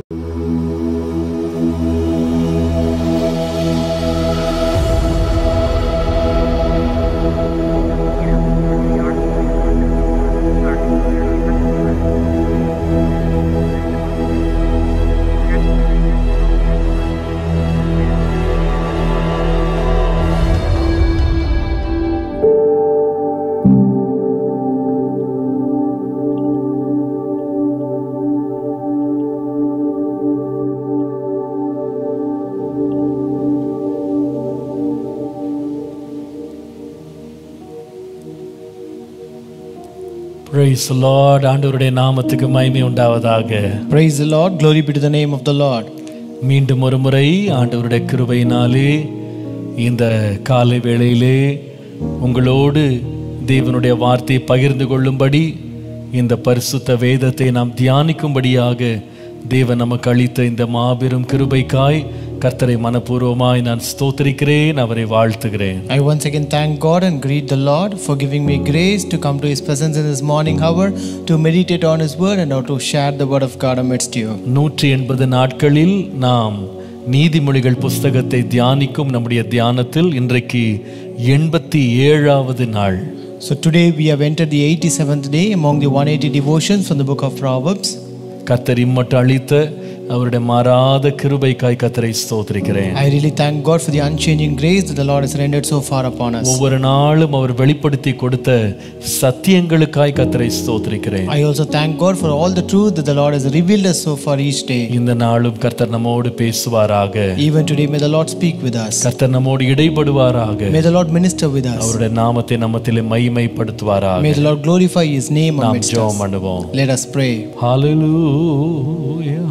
Praise the Lord. ஆண்டவருடைய நாமத்துக்கு மகிமை உண்டாவதாக. Praise the Lord. Glory be to the name of the Lord. மீண்டும் ஒரு முறை ஆண்டவருடைய கிருபையினாலே இந்த காலை வேளையிலே உங்களோடு தேவனுடைய வார்த்தையை பகிர்ந்து கொள்ளும்படி இந்த பரிசுத்த வேதத்தை நாம் தியானிக்கும்படியாக தேவன் நமக்கு அளித்த இந்த மாபெரும் கிருபைக்காய் கர்த்தரை மனப்பூர்வமாய் நான் ஸ்தோத்திரிக்கிறேன், அவரை வாழ்த்துகிறேன். I once again thank God and greet the Lord for giving me grace to come to His presence in this morning hour to meditate on His word and now to share the word of God amidst you. 180 நாட்களில் நாம் நீதிமொழிகள் புஸ்தகத்தை தியானிக்கும் நம்முடைய தியானத்தில் இன்றைக்கு 87வது நாள். So today we have entered the 87th day among the 180 devotions from the book of Proverbs. கர்த்தர் இம்மட்டும் அளித்த அவருடைய மாறாத கிருபைக்காய் கர்த்தரை ஸ்தோத்திரிக்கிறேன். I really thank God for the unchanging grace that the Lord has rendered so far upon us. ஒவ்வொரு நாளும் அவர் வெளிப்படுத்தி கொடுத்த சத்தியங்களுக்காய் கர்த்தரை ஸ்தோத்திரிக்கிறேன். I also thank God for all the truth that the Lord has revealed us so far each day. இந்த நாளும் கர்த்தர் நம்மோடு பேசுவாராக. Even today may the Lord speak with us. கர்த்தர் நம்மோடு இடைபடுவாராக. May the Lord minister with us. அவருடைய நாமத்தை நம்மத்திலே மகிமைப்படுத்துவாராக. May the Lord glorify His name amidst us. நாம் ஜெபம் பண்ணுவோம். Let us pray. Hallelujah.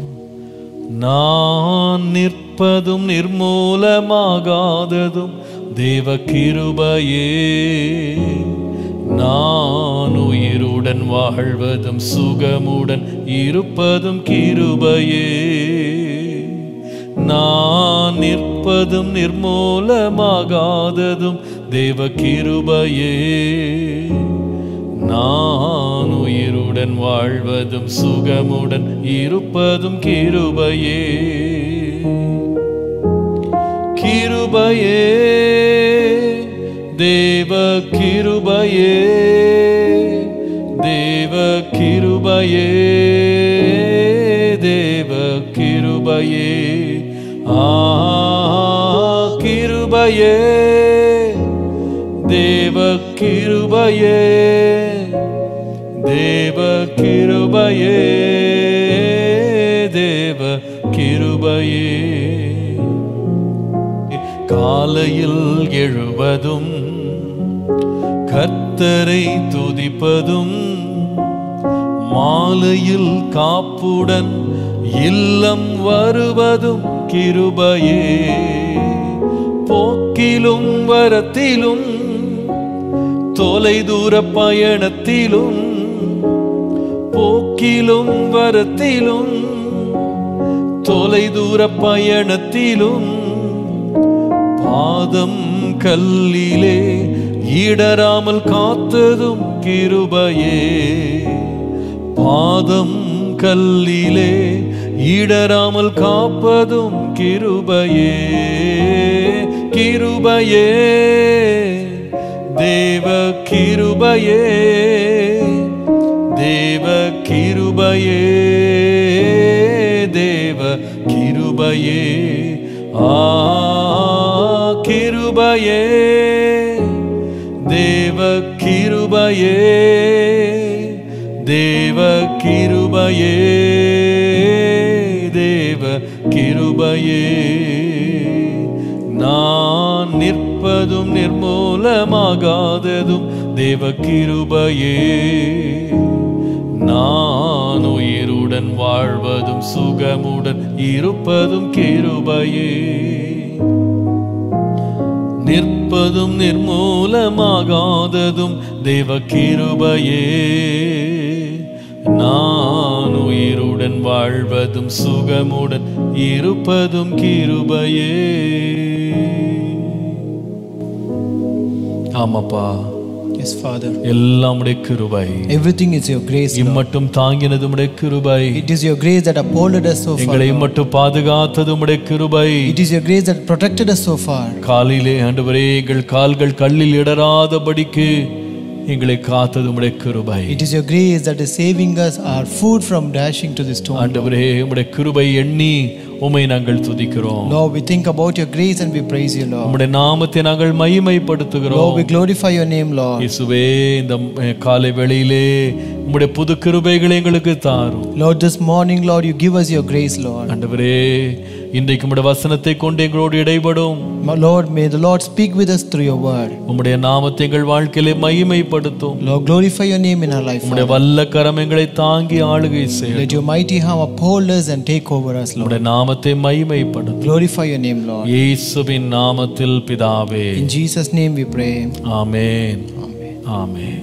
நான் நிற்பதும் நிர்மூலமாகாததும் தேவ கிருபையே, நான் உயிருடன் வாழ்வதும் சுகமுடன் இருப்பதும் கிருபையே. நான் நிற்பதும் நிர்மூலமாகாததும் தேவ கிருபையே, நான் உயிருடன் வாழ்வதும் சுகமுடன் இருப்பதும் கிருபையே. கிருபையே தேவ கிருபையே, தேவ கிருபையே, தேவ கிருபையே. கிருபையே தேவ கிருபையே, தேவ கிருபையே, தேவ கிருபையே. காலையில் எழுவதும் கர்த்தரை துதிப்பதும், மாலையில் காப்புடன் இல்லம் வருவதும் கிருபையே. போக்கிலும் வரத்திலும் தொலை தூர பயணத்திலும், போக்கிலும் வரத்திலும் தொலை தூர பயணத்திலும், பாதம் கல்லிலே இடராமல் காத்ததும் கிருபையே. பாதம் கல்லிலே இடராமல் காப்பதும் கிருபையே. கிருபையே தேவ கிருபையே, தேவ கிருபையே, தேவ கிருபையே. கிருபையே தேவ கிருபையே, தேவ கிருபையே, தேவ கிருபையே. நான் நிற்பதும் நிர்மூலமாகாததும் தேவ கிருபையே, நான் உயிருடன் வாழ்வதும் சுகமுடன் இருப்பதும் கிருபையே. நிற்பதும் நிர்மூலமாகாததும் தேவ கிருபையே, நான் உயிருடன் வாழ்வதும் சுகமுடன் இருப்பதும் கிருபையே. ஆமாப்பா, Yes, Father. எல்லாம் உம்முடைய கிருபை. Everything is your grace, Lord. இம்மட்டும் தாங்கினது உம்முடைய கிருபை. It is your grace that upholded us so far. எங்களை இம்மட்டும் பாதுகாத்தது உம்முடைய கிருபை. It is your grace that protected us so far. காலிலே ஆண்டவரே எங்கள் கால்கள் கல்லில் இடராதபடிக்கு எங்களை காத்தது உம்முடைய கிருபை. It is your grace that is saving us our food from dashing to the stone. ஆண்டவரே உம்முடைய கிருபை எண்ணி உம்மை நாங்கள் துதிக்கிறோம். Lord, we think about your grace and we praise you, Lord. உம்முடைய நாமத்தை நாங்கள் மகிமைப்படுத்துகிறோம். Lord, we glorify your name, Lord. இயேசுவே இந்த காலை வேளையிலே உம்முடைய புது கிருபைகளை எங்களுக்கு தாரும். Lord, this morning, Lord, you give us your grace, Lord. ஆண்டவரே இன்றைக்கு உம்முடைய வசனத்தை கொண்டு எங்களோடு இடைபடும். Lord, may the Lord speak with us through your word. உம்முடைய நாமத்தை எங்கள் வாழ்க்கையிலே மகிமைப்படுத்தும். Lord, glorify your name in our life. உம்முடைய வல்ல கரம் எங்களை தாங்கி ஆளுகை செய்யும். Let your mighty arm uphold us and take over us, Lord. உம்முடைய நாமத்தை மகிமைப்படுத்தும். Glorify your name, Lord. இயேசுவின் நாமத்தில் பிதாவே. In Jesus' name we pray. Amen. Amen. Amen.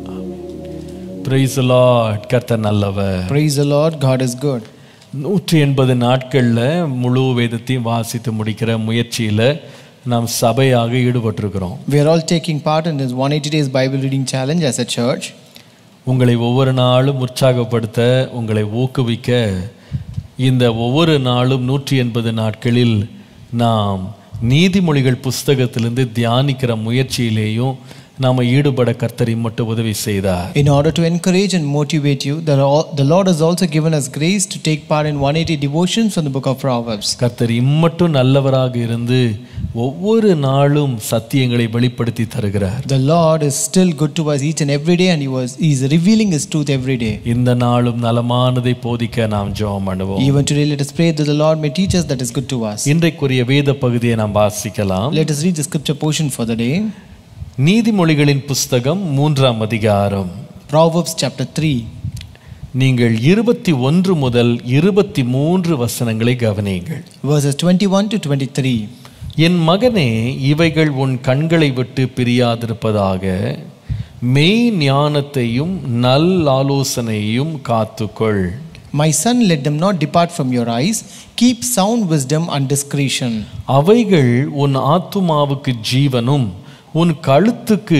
Praise the Lord. கர்த்தர் நல்லவர். Praise the Lord. God is good. 180 நாட்கள்ல முழு வேதத்தையும் வாசித்து முடிக்கிற முயற்சியில நாம் சபையாக ஈடுபட்டிருக்கிறோம். We are all taking part in this 180 days Bible reading challenge as a church. உங்களை ஒவ்வொரு நாளும் உற்சாகப்படுத்த, உங்களை ஊக்குவிக்க, இந்த ஒவ்வொரு நாளும் 180 நாட்களில் நாம் நீதிமொழிகள் புஸ்தகத்திலிருந்து தியானிக்கிற முயற்சியிலேயும் நாம ஈடுபட கர்த்தர் மட்டும் உதவி செய்தார். In order to encourage and motivate you, the Lord has also given us grace to take part in 180 devotions from the book of Proverbs. கர்த்தர் மட்டும் நல்லவராக இருந்து ஒவ்வொரு நாளும் சத்தியங்களை வெளிப்படுத்தி தருகிறார். The Lord is still good to us each and every day, and He is revealing His truth every day. இந்த நாளும் நலமானதை போதிக்க நாம் ஜெபம் பண்ணுவோம். Even today, let us pray that the Lord may teach us that is good to us. இன்றைக்குரிய வேத பகுதியை நாம் வாசிக்கலாம். Let us read the scripture portion for the day. நீதிமொழிகளின் புஸ்தகம் 3ஆம் அதிகாரம். Proverbs chapter 3. நீங்கள் 21 முதல் 23 வசனங்களை கவனியுங்கள். Verses 21 to 23. என் மகனே, இவைகள் உன் கண்களை விட்டு பிரியாதிருப்பதாக, மெய் ஞானத்தையும் நல் ஆலோசனையையும் காத்துக்கொள். My son, let them not depart from your eyes. Keep sound wisdom and discretion. அவைகள் உன் ஆத்துமாவுக்கு ஜீவனும் உன் கழுத்துக்கு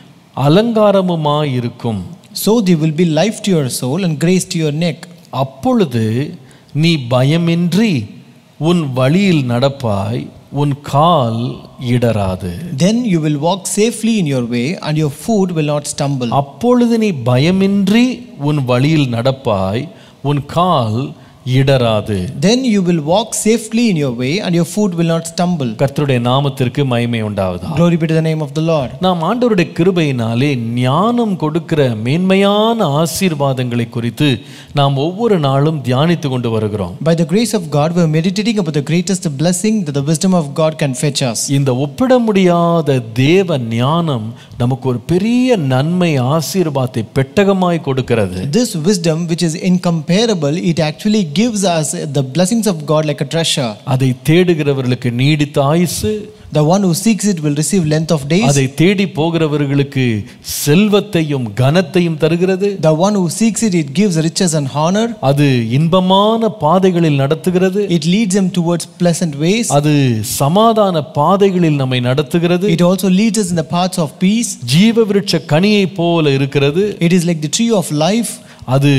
அலங்காரமுமாயிருக்கும். So they will be life to your soul and grace to your neck. அப்பொழுது நீ பயமின்றி உன் வழியில் நடப்பாய், உன் கால் இடராது. Then you will walk safely in your way and your foot will not stumble. அப்பொழுது நீ பயமின்றி உன் வழியில் நடப்பாய், உன் கால் இடராது. Then you will walk safely in your way and your foot will not stumble. கர்த்தருடைய நாமத்திற்கு மகிமை உண்டாவதாக. Glory be to the name of the Lord. நாம் ஆண்டவருடைய கிருபையினாலே ஞானம் கொடுக்கிற மேன்மையான ஆசீர்வாதங்களை குறித்து நாம் ஒவ்வொரு நாளும் தியானித்து கொண்டு வருகிறோம். By the grace of God, we are meditating about the greatest blessing that the wisdom of God can fetch us. இந்த ஒப்பிட முடியாத தேவ ஞானம் நமக்கு ஒரு பெரிய நன்மை ஆசீர்வாதத்தை பெட்டகமாய் கொடுக்கிறது. This wisdom, which is incomparable, it actually gives us the blessings of God like a treasure. அதை தேடுகிறவர்களுக்கு நீடித்த ஆயுசு, The one who seeks it will receive length of days. அதை தேடி போகிறவர்களுக்கு செல்வத்தையும் கனத்தையும் தருகிறது. The one who seeks it, it gives riches and honor. அது இன்பமான பாதைகளில் நடத்துகிறது. It leads them towards pleasant ways. அது சமாதான பாதைகளில் நம்மை நடத்துகிறது. It also leads us in the paths of peace. ஜீவ விருட்ச கனியை போல இருக்கிறது. It is like the tree of life. அது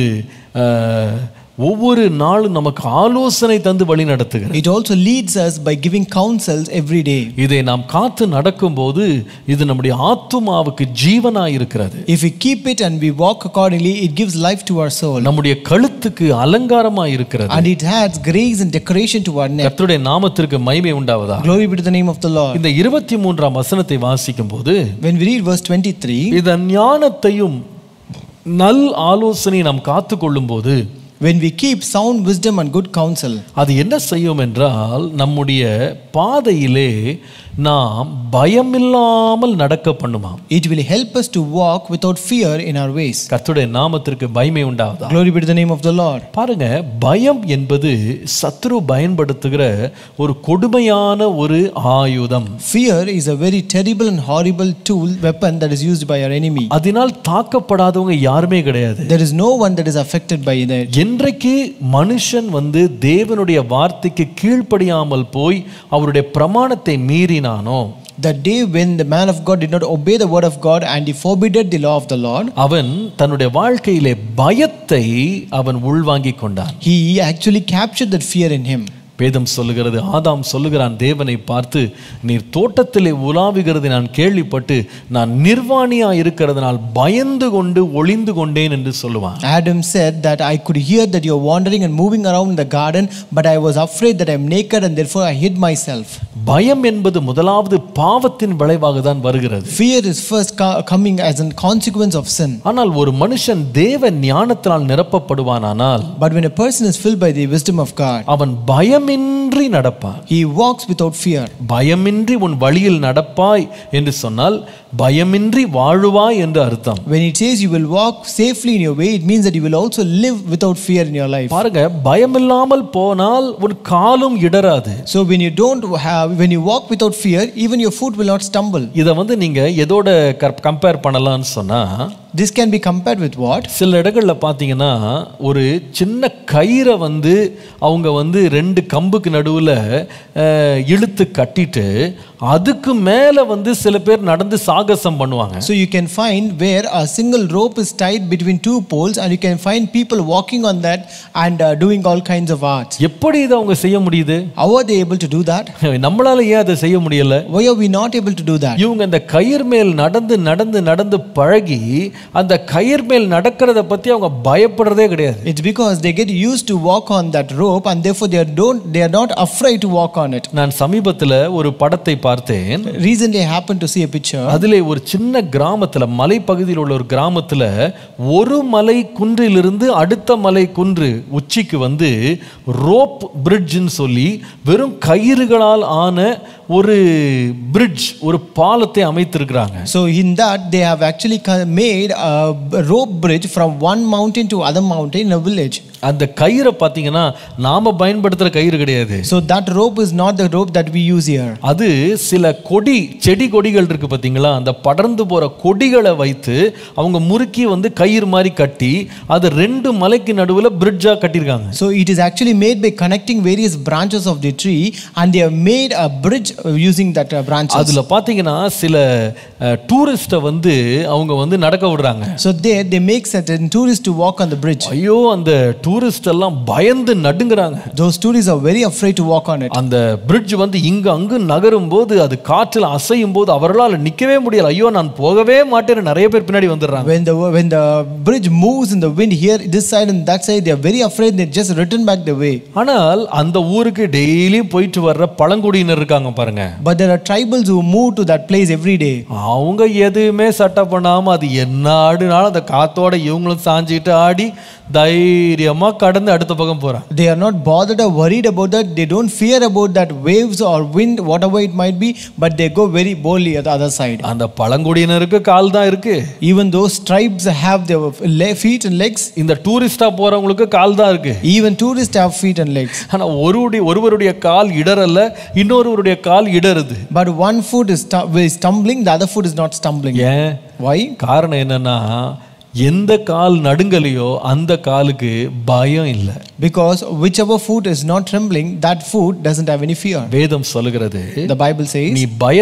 ஒவ்வொரு நாளும் நமக்கு ஆலோசனை தந்து வழி நடத்துகிறது. It also leads us by giving counsels every day. இதை நாம் காத்து நடக்கும்போது இது நம்முடைய ஆத்துமாவுக்கு ஜீவனாய் இருக்கிறது. If we keep it and we walk accordingly, it gives life to our soul. நம்முடைய கழுத்துக்கு அலங்காரமாய் இருக்கிறது. And it adds grace and decoration to our neck. கர்த்தருடைய நாமத்திற்கு மகிமை உண்டாவதாக. Glory be to the name of the Lord. இந்த 23ஆம் வசனத்தை வாசிக்கும்போது, When we read verse 23, இதன் ஞானத்தையும் நல் ஆலோசனை நாம் காத்துக்கொள்ளும்போது, when we keep sound wisdom and good counsel, அது என்ன செய்யும் என்றால் நம்முடைய பாதையிலே நாம் பயமில்லாமல் நடக்க பண்ணுமாம். it will help us to walk without fear in our ways. கர்த்தருடைய நாமத்திற்கு மகிமை உண்டாவதாக. Glory be to the name of the Lord. பாருங்க, பயம் என்பது சத்ரு பயன்படுத்துகிற ஒரு கொடுமையான ஒரு ஆயுதம். Fear is a very terrible and horrible weapon that is used by our enemy. அதனால் தாக்கப்படாதவங்க யாருமே கிடையாது. There is no one that is affected by that. என்றைக்கு மனுஷன் தேவனுடைய வார்த்தைக்கு கீழ்ப்படியாமல் போய் அவருடைய பிரமாணத்தை மீறினானோ, the day when the man of God did not obey the word of God and he forbidden the law of the Lord, அவன் தன்னுடைய வாழ்க்கையிலே பயத்தை அவன் உள்வாங்கிக் கொண்டான். he actually captured that fear in him. வேதம் சொல்லுகிறது, ஆதாம் சொல்லுகிறான் தேவனை பார்த்து, நீர் தோட்டத்திலே உலாவுகிறதை நான் கேள்விப்பட்டு நான் நிர்வாணியா இருக்கிறதுனால் பயந்து கொண்டு ஒளிந்து கொண்டேன் என்று சொல்லுவான். Adam said that I could hear that you are wandering and moving around in the garden, but I was afraid that I am naked and therefore I hid myself. பயம் என்பது முதலாவது பாவத்தின் விளைவாக தான் வருகிறது. Fear is first coming as a consequence of sin. ஆனால் ஒரு மனுஷன் தேவ ஞானத்தினால் நிரப்பப்படுவானானால், But when a person is filled by the wisdom of God, அவன் பயமின்றி நடப்பான். he walks without fear. பயமின்றி உன் வழியில் நடப்பாய் என்று சொன்னால் பயமின்றி வாழுவாய் என்று அர்த்தம். When it says you will walk safely in your way, it means that you will also live without fear in your life. பாருங்க, பயமில்லாமல் போனால் உன் காலும் இடராது. So when you walk without fear, even your foot will not stumble. இத நீங்க எதோட compare பண்ணலாம்னு சொன்னா, this can be compared with what? சில இடங்கள்ல பாத்தீங்கன்னா ஒரு சின்ன கயிறை அவங்க ரெண்டு கம்புக்கு நடுவுல இழுத்து கட்டிட்டு அதுக்கு மேல சில பேர் நடந்து சாகசம் பண்ணுவாங்க. So you can find where a single rope is tied between two poles and you can find people walking on that and doing all kinds of arts. எப்படி இத அவங்க செய்ய முடியுது? How are they able to do that? நம்மளால ஏன் அதை செய்ய முடியல? Why are we not able to do that? இவங்க அந்த கயிறு மேல் நடந்து நடந்து நடந்து பழகி அந்த கயிறு மேல் நடக்கிறத பத்தி அவங்க பயப்படுறதே கிடையாது. It's because they get used to walk on that rope and therefore they are not afraid to walk on it. நான் சமீபத்துல ஒரு படத்தை பார்த்தேன். Recently I happened to see a picture. அதிலே ஒரு சின்ன கிராமத்துல, மலை பகுதியில் உள்ள ஒரு கிராமத்துல ஒரு மலை குன்றிலிருந்து அடுத்த மலை குன்று உச்சிக்கு ரோப் பிரிட்ஜ்னு சொல்லி வெறும் கயிறுகளால் ஆன ஒரு பிரிட்ஜ், ஒரு பாலத்தை அமைத்திருக்கிறாங்க. So in that they have actually made a rope bridge from one mountain to other mountain in a village. அந்த கயிறை பாத்தீங்கன்னா நாம பயன்படுத்துற கயிறு கிடையாது. So that rope is not the rope that we use here. அது சில செடி கொடிகள் இருக்கு பாத்தீங்களா, அந்த படர்ந்து போற கொடிகளை வைத்து அவங்க முறுக்கி கயிறு மாதிரி கட்டி அது ரெண்டு மலைக்கு நடுவுல பிரிட்ஜா கட்டிருக்காங்க. So it is actually made by connecting various branches of the tree and they have made a bridge using that branches. அதுல பாத்தீங்கன்னா சில டூரிஸ்ட அவங்க நடக்க விடுறாங்க. So there they make certain tourists to walk on the bridge. ஐயோ, அந்த tourist எல்லாம் பயந்து நடுங்குறாங்க. Those tourists are very afraid to walk on it. அந்த பிரிட்ஜ் இங்க அங்கு நகரும் போது அது காற்றில் அசையும் போது அவர்களால் நிக்கவே முடியல. ஐயோ, நான் போகவே மாட்டேன்னு நிறைய பேர் பின்னாடி வந்துடுறாங்க. When the bridge moves in the wind here this side and that side, they are very afraid, they just return back the way. ஆனால் அந்த ஊருக்கு டெய்லி போயிட்டு வர்ற பழங்குடியினர் இருக்காங்க பாருங்க. But there are tribals who move to that place every day. அவங்க எதுவுமே சட்டை பண்ணாம அது என்ன ஆடுனாலும் அந்த காத்தோட இவங்களும் சாஞ்சிட்டு ஆடி தைரியமா கடந்து அடுத்த பக்கம் போறாங்க. They are not bothered or worried about that. They don't fear about that waves or wind, whatever it might be, but they go very boldly at the other side. அந்த பழங்குடியினருக்கு கால் தான் இருக்கு. Even those tribes have their feet and legs. இந்த டூரிஸ்டா போறவங்களுக்கு கால் தான் இருக்கு. Even tourists have feet and legs. ஆனா ஒருவருடைய கால் இடறல்ல, இன்னொருவருடைய கால் இடறுது. But one foot is stumbling, the other foot is not stumbling. ஏன்? Why? காரணம் என்னன்னா, எந்த கால் நடுங்கலையோ அந்த காலுக்கு பயம் இல்லை. Because whichever foot is not trembling, that foot doesn't have any fear. வேதம் சொல்லுகிறது, the Bible says,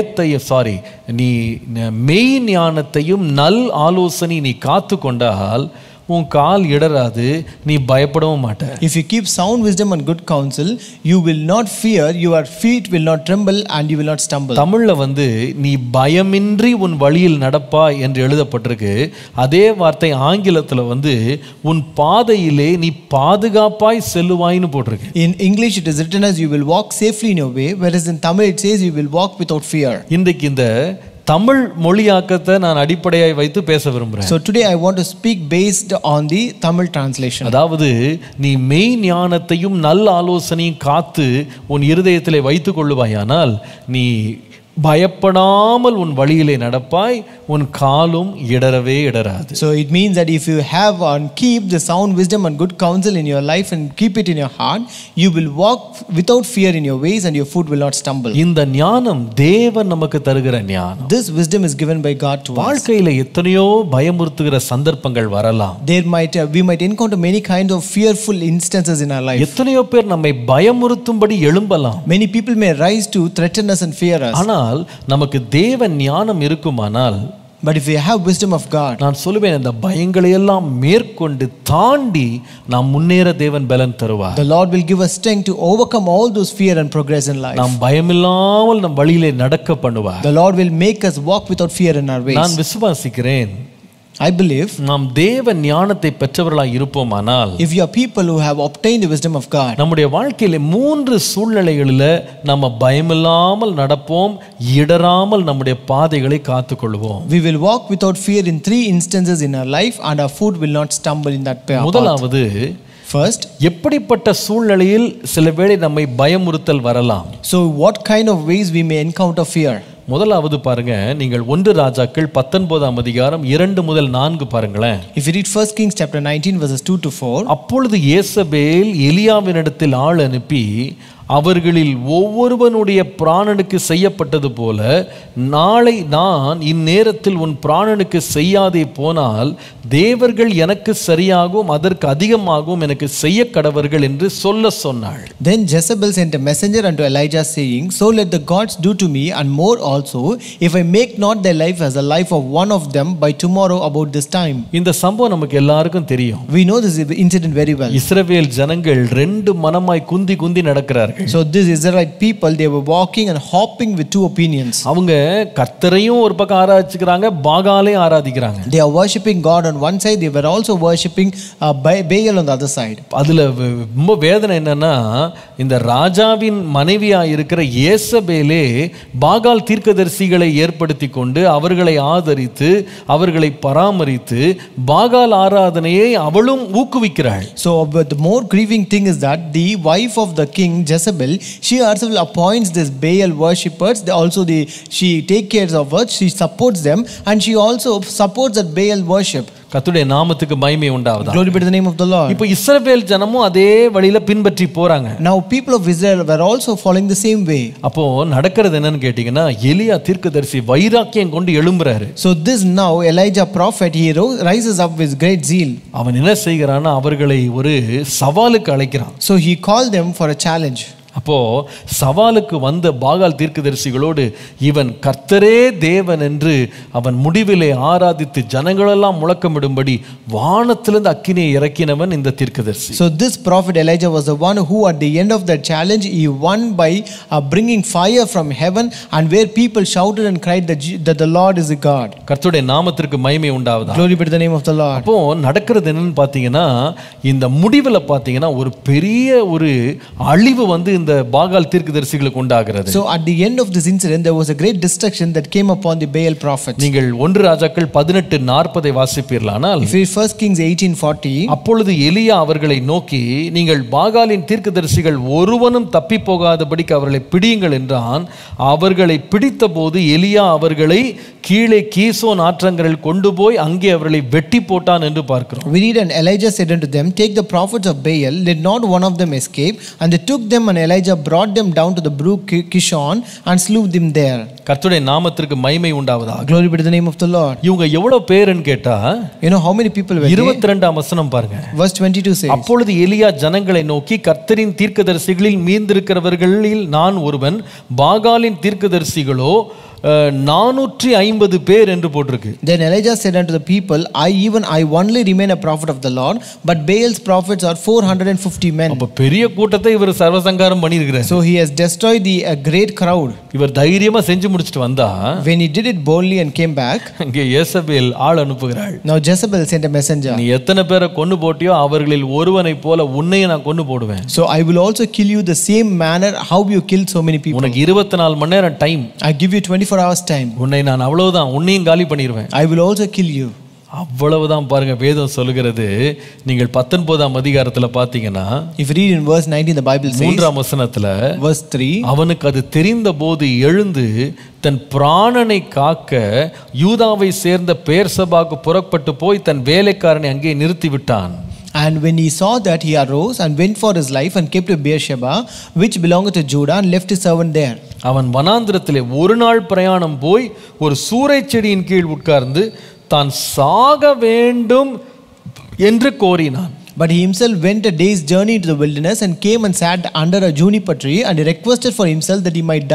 நீ மெய் ஞானத்தையும் நல் ஆலோசனை நீ காத்து கொண்டால் உன் கால் இடராது, நீ பயப்படவும் மாட்ட. If you keep sound wisdom and good counsel, you will not fear, your feet will not tremble and you will not stumble. தமிழ்ல நீ பயமின்றி உன் வழியில் நடப்பாய் என்று எழுதப்பட்டிருக்கு. அதே வார்த்தை ஆங்கிலத்துல உன் பாதையிலே நீ பாதுகாப்பாய் செல்லுவாய்னு போட்டிருக்கு. In English it is written as you will walk safely in your way, whereas in Tamil it says you will walk without fear. இன்றைக்கு இந்த தமிழ் மொழியாக்கத்தை நான் அடிப்படையாய் வைத்து பேச விரும்புறேன். So today I want to speak based on the Tamil translation. அதாவது நீ மெய் ஞானத்தையும் நல்ல ஆலோசனையும் காத்து உன் இருதயத்திலே வைத்துக் கொள்ளுவாயானால் நீ பயப்படாமல் உன் வழியிலே நடப்பாய், உன் காலும் இடரவே இடராது. So it means that if you have and keep the sound wisdom and good counsel in your life and keep it in your heart, you will walk without fear in your ways and your foot will not stumble. இந்த ஞானம் தேவன் நமக்கு தருகிற ஞானம். This wisdom is given by God to us. வாழ்க்கையில எத்தனையோ பயமுறுத்துகிற சந்தர்ப்பங்கள் வரலாம். We might encounter many kinds of fearful instances in our life. எத்தனையோ பேர் நம்மை பயமுறுத்தும்படி எழும்பலாம். Many people may rise to threaten us and fear us. ஆனால் ஆனால் நமக்கு தேவ ஞானம் இருக்குமானால், but if we have wisdom of God, நான் சொல்லுவேன், இந்த பயங்களை எல்லாம் மேற்கொண்டு தாண்டி நாம் முன்னேற தேவன் பலன் தருவார். the Lord will give us strength to overcome all those fear and progress in life. நாம் பயமில்லாமல் நம் வழியிலே நடக்க பண்ணுவார். The Lord will make us walk without fear in our ways. நான் விசுவாசிக்கிறேன், I believe நாம் தேவ ஞானத்தை பெற்றவர்களாய் இருப்போமானால், if you are people who have obtained the wisdom of God, நம்முடைய வாழ்க்கையில 3 சூழ்நிலைகளில் நம்ம பயமில்லாமல் நடப்போம், இடராமல் நம்முடைய பாதைகளை காத்துக்கொள்வோம். we will walk without fear in 3 instances in our life, and our foot will not stumble in that path. முதலாவது, first, எப்படிப்பட்ட சூழ்நிலையில் சில வேளை நம்மை பயமுறுத்தல் வரலாம். so what kind of ways we may encounter fear? முதலாவது பாருங்க, நீங்கள் 1 ராஜாக்கள் 19ஆம் அதிகாரம் 2 முதல் 4 பாருங்களேன். If you read 1 Kings chapter 19 verses 2 to 4, அப்பொழுது யேசபேல் எலியாவினிடத்தில் ஆள் அனுப்பி, அவர்களில் ஒவ்வொருவனுடைய பிராணனுக்கு செய்யப்பட்டது போல நாளை நான் இந்நேரத்தில் உன் பிராணனுக்கு செய்யாதே போனால் தேவர்கள் எனக்கு சரியாகவும் அதற்கு அதிகமாகவும் எனக்கு செய்ய கடவர்கள் என்று சொல்ல சொன்னாள். Then Jezebel sent a messenger unto Elijah, saying, So let the gods do to me, and more also, if I make not their life as the life of one of them by tomorrow about this time. இந்த சம்பவம் நமக்கு எல்லாருக்கும் தெரியும். We know this incident very well. இஸ்ரவேல் ஜனங்கள் 2 மனமாய் குந்தி குந்தி நடக்கிறார்கள். So these Israelite people, they were walking and hopping with 2 opinions. அவங்க கர்த்தரையும் ஒரு பக்கம் ஆராதிச்சுக்கிறாங்க, பாகாலையும் ஆராதிக்கிறாங்க. They are worshiping God on one side, they were also worshiping Baal on the other side. அதுல ரொம்ப வேதனை என்னன்னா, இந்த ராஜாவின் மனைவியா இருக்கிற யேசபேலே பாகால் தீர்க்கதரிசிகளை ஏற்படுத்தி கொண்டு அவர்களை ஆதரித்து அவர்களை பராமரித்து பாகால் ஆராதனையை அவளும் ஊக்குவிக்கிறாள். So but the more grieving thing is that the wife of the king Jezebel, she herself appoints this Baal worshippers. She take care of her, she supports them, and she also supports that Baal worship. கர்த்தருடைய நாமத்துக்கு மகிமை உண்டாவதாக. Glory be to the name of the Lord. இப்போ இஸ்ரவேல் ஜனமும் அதே வழியில பின்பற்றி போறாங்க. Now people of Israel were also following the same way. அப்போ நடக்கிறது என்னன்னு கேட்டீங்கன்னா, எலியா தீர்க்கதரிசி வைராக்கியம் கொண்டு எழும்புறாரு. So this now Elijah prophet, he rises up with great zeal. அவன் என்ன செய்கிறான்னா, அவர்களை ஒரு சவாலுக்கு அழைக்கிறான். So he called them for a challenge. அப்போ சவாலுக்கு வந்த பாகால் தீர்க்கதரிசிகளோடு இவன் கர்த்தரே தேவன் என்று அவன் முடிவிலே ஆராதித்து ஜனங்களெல்லாம் முழக்கமிடும்படி வானத்திலிருந்து அக்கினியை இறக்கினவன் இந்த தீர்க்கதரிசி. So this prophet Elijah was the one who at the end of that challenge he won by bringing fire from heaven, and where people shouted and cried that the Lord is a God. கர்த்தருடைய நாமத்திற்கு மகிமை உண்டாவதாக. Glory be to the name of the Lord. அப்போ நடக்கிறது என்னன்னு பாத்தீங்கன்னா, இந்த முடிவில் பாத்தீங்கன்னா ஒரு பெரிய ஒரு அழிவு வந்து இந்த பாகால் தீர்க்கதரிசிகளுக்கு உண்டாகிறது. So at the end of this incident there was a great destruction that came upon the Baal prophets. நீங்கள் 1 ராஜாக்கள் 18:40 வாசிப்பீர்களானால், if you read 1 Kings 18:40, அப்பொழுது எலியா அவர்களை நோக்கி, நீங்கள் பாகாலின் தீர்க்கதரிசிகள் ஒருவனும் தப்பி போகாதபடிக்கு அவர்களை பிடியுங்கள் என்றான். அவர்களை பிடித்தபோது எலியா அவர்களை கீழே கீசோன் ஆற்றங்கரையில் கொண்டு போய் அங்கே அவர்களை வெட்டி போட்டான் என்று பார்க்கிறோம். We read, and Elijah said unto them, Take the prophets of Baal, let not one of them escape. And they took them, and Elijah brought them down to the brook Kishon and slew them there. கர்த்தருடைய நாமத்திற்கு மகிமை உண்டாவதாக. Glory be to the name of the Lord. இவங்க எவ்வளவு பேர்னு கேட்டா, you know how many people were there? 22ஆம் வசனம் பாருங்க. Verse 22 says, அப்பொழுது எலியா ஜனங்களை நோக்கி, கர்த்தரின் தீர்க்கதரிசிகளில் மீந்திருக்கிறவர்களில் நான் ஒருவன், பாகாலின் தீர்க்கதரிசிகளோ 450 பேர் என்று போட்டிருக்கு. Then Elijah said unto the people, I only remain a prophet of the Lord, but Baal's prophets are 450 men. அப்ப பெரிய கூட்டத்தை இவர் சர்வசங்காரம் பண்ணியிருக்கிறார். So he has destroyed the great crowd. இவர் தைரியமா செஞ்சு முடிச்சிட்டு வந்தா, when he did it boldly and came back, அங்கே யேசபேல் ஆள் அனுப்புகிறாள். now Jezebel sent a messenger. நீ எத்தனை பேரை கொன்னு போட்டியோ அவர்களில் ஒருவனை போல உன்னையும் நான் கொன்னு போடுவேன். So I will also kill you the same manner how you killed so many people. உனக்கு 24 மணி நேரம் time. I give you 24 hours time. உன்னை நான் அவ்வளவுதான், உன்னையும் காலி பண்ணிடுவேன். I will also kill you. அவ்வளவுதான் பாருங்க, வேதம் சொல்லுகிறது. நீங்கள் 19ஆம் அதிகாரத்துல பாத்தீங்கன்னா, if you read in verse 19, the Bible says, 3ஆம் வசனத்துல, verse 3, அவனுக்கு அது தெரிந்த போது எழுந்து தன் பிராணனை காக்க யூதாவை சேர்ந்த பெயர்சபாக்கு புறப்பட்டு போய் தன் வேலைக்காரனை அங்கே நிறுத்தி விட்டான். And when he saw that, he arose and went for his life and came to Beersheba, which belonged to Judah, and left his servant there. அவன் வனாந்திரத்திலே ஒரு நாள் பிரயாணம் போய் ஒரு சூரைச் செடியின் கீழ் உட்கார்ந்து தான் சாக வேண்டும் என்று கோரினான். But he himself went a day's journey into the wilderness and came and sat under a juniper tree, and he requested for himself that he might die.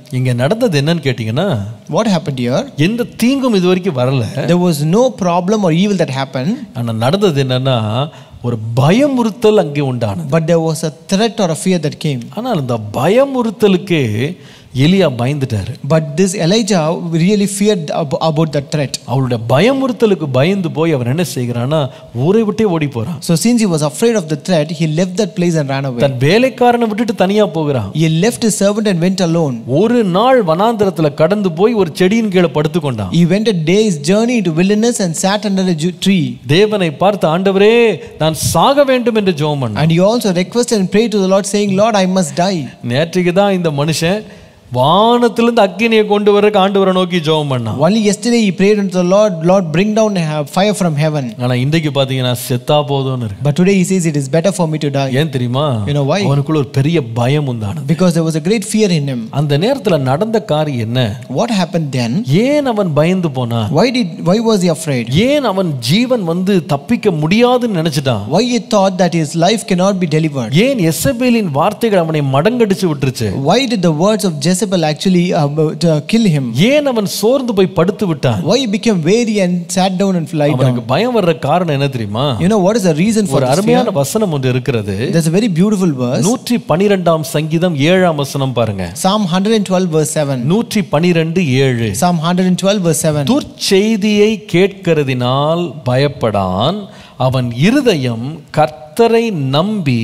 இங்க நடந்தது என்னன்னு கேட்டீங்கன்னா, What happened here? எந்த தீங்கும் இது வரைக்கும் வரல. There was no problem or evil that happened. ஆனா நடந்தது என்னன்னா, ஒரு பயமுறுத்தல் அங்கே உண்டானது. But there was a threat or a fear that came. ஆனால் அந்த பயமுறுத்தலுக்கு எலியா பயந்துட்டாரு. But this Elijah really feared about that threat. அவருடைய பயமுறுத்தலுக்கு பயந்து போய் அவர் என்ன செய்கிறானா, ஊரை விட்டே ஓடி போறான். So since he was afraid of the threat, he left that place and ran away. தன் வேலைக்காரனை விட்டுட்டு தனியா போகிறான். He left his servant and went alone. ஒரு நாள் வனாந்தரத்துல கடந்து போய் ஒரு செடியின் கீழே படுத்து கொண்டான். He went a day's journey into wilderness and sat under a tree. தேவனை பார்த்து, ஆண்டவரே நான் சாக வேண்டும் என்று ஜெபம் பண்ணான். And he also requested and prayed to the Lord saying, Lord, I must die. நேற்றுக்கு தான் இந்த மனுஷன் வானத்திலிருந்து அக்கினியை கொண்டு வர ஆண்டவரை நோக்கி ஜெபம் பண்ணான். Only yesterday he prayed unto the Lord, Lord, bring down fire from heaven. ஆனா இன்றைக்கு பாத்தீங்கன்னா செத்தா போதும்னு இருக்கு. But today he says it is better for me to die. ஏன் தெரியுமா? You know why? அவனுக்குள்ள ஒரு பெரிய பயம் உண்டானது. Because there was a great fear in him. அந்த நேரத்துல நடந்த காரியம் என்ன? What happened then? ஏன் அவன் பயந்து போனான்? Why was he afraid? ஏன் அவன் ஜீவன் வந்து தப்பிக்க முடியாதுன்னு நினைச்சிட்டான்? Why he thought that his life cannot be delivered? ஏன் எசபேலின் வார்த்தைகள் அவனை மடங்கடிச்சு விட்டுருச்சு? Why did the words of Jezebel actually kill him? ஏன் அவன் சோர்ந்து போய் படுத்து விட்டான்? Why he became weary and sat down and lied down? அவனுக்கு பயம் வர்ற காரணம் என்ன தெரியுமா? You know what is the reason for ஒரு this fear? அருமையான வசனம் ஒன்று இருக்கிறது. There's a very beautiful verse. 112ஆம் சங்கீதம் 7ஆம் வசனம் பாருங்க. Psalm 112 verse 7. 112:7. Psalm 112 verse 7. துர்ச்செய்தியை கேட்கிறதினால் பயப்படான், அவன் இருதயம் கர்த்தரை நம்பி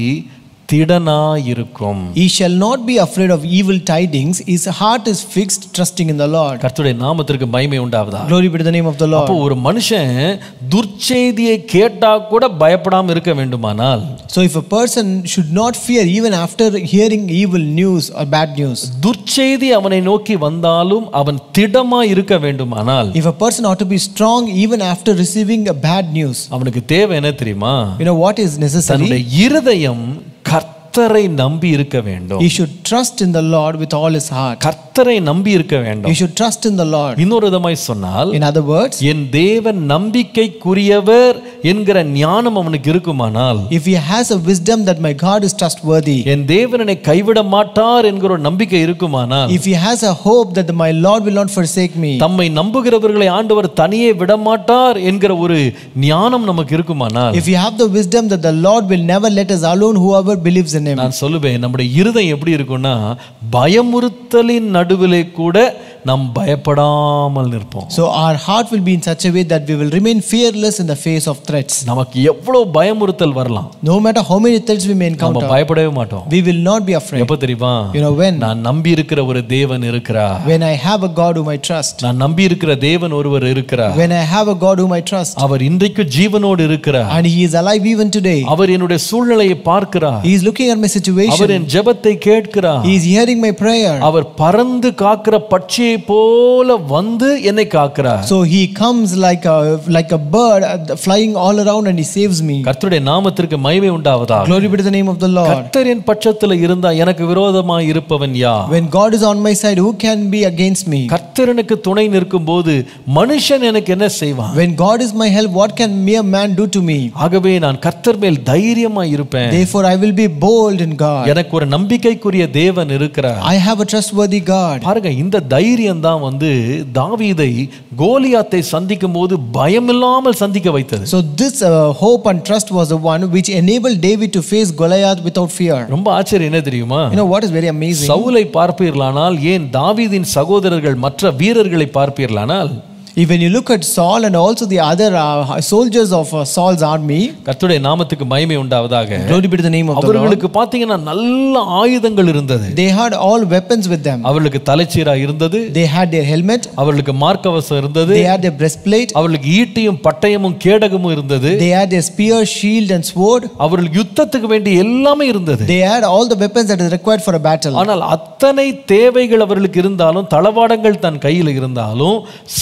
திடனாயிருக்கும். He shall not be afraid of evil tidings. His heart is fixed, trusting in the Lord. கர்த்தருடைய நாமத்திற்கு மகிமை உண்டாவதா. Glory be to the name of the Lord. அப்போ ஒரு மனுஷன் துர்ச்செய்தியை கேட்டா கூட பயப்படாம இருக்க வேண்டுமானால், So if a person should not fear even after hearing evil news or bad news, துர்ச்செய்தி அவனை நோக்கி வந்தாலும் அவன் திடமா இருக்க வேண்டுமானால், if a person ought to be strong even after receiving a bad news, அவனுக்கு தேவை என்ன தெரியுமா? you know what is necessary? தன்னுடைய இருதயம் கர்த்தரை நம்பி இருக்க வேண்டும். He should trust in the Lord with all his heart. கர்த்தரை நம்பி இருக்க வேண்டும். He should trust in the Lord. இன்னொரு விதமாய் சொன்னால், In other words, என் தேவன் நம்பிக்கைக்குரியவர் என்கிற ஞானம் அவனுக்கு இருக்குமானால், if he has a wisdom that my God is trustworthy, என் தேவன் என்னை கைவிட மாட்டார் என்கிற ஒரு நம்பிக்கை இருக்குமானால், if he has a hope that my Lord will not forsake me, தம்மை நம்புகிறவர்களை ஆண்டவர் தனியே விட மாட்டார் என்கிற ஒரு ஞானம் நமக்கு இருக்குமானால், if you have the wisdom that the Lord will never let us alone whoever believes in him, நான் சொல்லுவேன், நம்முடைய இருதயம் எப்படி இருக்கும்னா, பயமுறுத்தலின் நடுவிலே கூட நாம் பயப்படாமல் நிற்போம். so our heart will be in such a way that we will remain fearless in the face of threats. நமக்கு எவ்வளவு பயமுறுத்தல் வரலாம், No matter how many threats we may நம்ம encounter, பயப்படவே மாட்டோம். we will not be afraid. எப்ப தெரியுமா? You know when? நான் நம்பி இருக்கிற ஒரு தேவன் இருக்கிறார். When I have a God whom I trust. நான் நம்பி இருக்கிற தேவன் ஒருவர் இருக்கிறார். When I have a God whom I trust. அவர் இன்றைக்கு ஜீவனோடு இருக்கிறார். And he is alive even today. அவர் என்னுடைய சூழ்நிலையை பார்க்கிறார். He is looking at my situation. அவர் என் ஜெபத்தை கேட்கிறார். He is hearing my prayer. அவர் பறந்து காக்கிற பட்சியை போல வந்து என்னை காக்கிறார். So he comes like a bird flying all around and he saves me. கர்த்தருடைய நாமத்திற்கு மகிமை உண்டாவதாக. Glory be to the name of the Lord. கர்த்தரின் பட்சத்தில் இருந்தா எனக்கு விரோதமாய் இருப்பவன் யார்? When God is on my side, who can be against me? கர்த்தர் எனக்கு துணை நிற்கும்போது மனுஷன் எனக்கு என்ன செய்வான்? When God is my help, what can mere man do to me? ஆகவே நான் கர்த்தர் மேல் தைரியமாய் இருப்பேன். Therefore I will be bold in God. எனக்கு ஒரு நம்பிக்கைக்குரிய தேவன் இருக்கிறார். I have a trustworthy God. பாருங்க, இந்த தைரியம் தான் வந்து தாவீதை கோலியாத்தை சந்திக்கும் போது பயமில்லாமல் சந்திக்க வைத்தது. So this hope and trust was the one which enabled David to face Goliath without fear. ரொம்ப ஆச்சரியம் என்ன தெரியுமா? You know what is very amazing? சவுலை பார்ப்பீர்களானால், ஏன் தாவீதின் சகோதரர்கள் மற்ற வீரர்களை பார்ப்பீர்களானால், If when you look at Saul and also the other soldiers of Saul's army, கர்த்தருடைய நாமத்துக்கு மகிமை உண்டாவதாக. Glory be to the name of the Lord. அவர்களுக்கு பாத்தீங்கன்னா நல்ல ஆயுதங்கள் இருந்தது. They had all weapons with them. அவர்களுக்கு தலைச்சீரா இருந்தது. They had their helmet. அவர்களுக்கு மார்க்கவசம் இருந்தது. They had their breastplate. அவர்களுக்கு ஈட்டியும் பட்டயமும் கேடகமும் இருந்தது. They had their spear, shield and sword. அவர்களுக்கு யுத்தத்துக்கு வேண்டிய எல்லாமே இருந்தது. They had all the weapons that is required for a battle. ஆனால் அத்தனை தேவைகள் அவர்களுக்கு இருந்தாலும், தளவாடங்கள் தன் கையில் இருந்தாலும், சத்ரு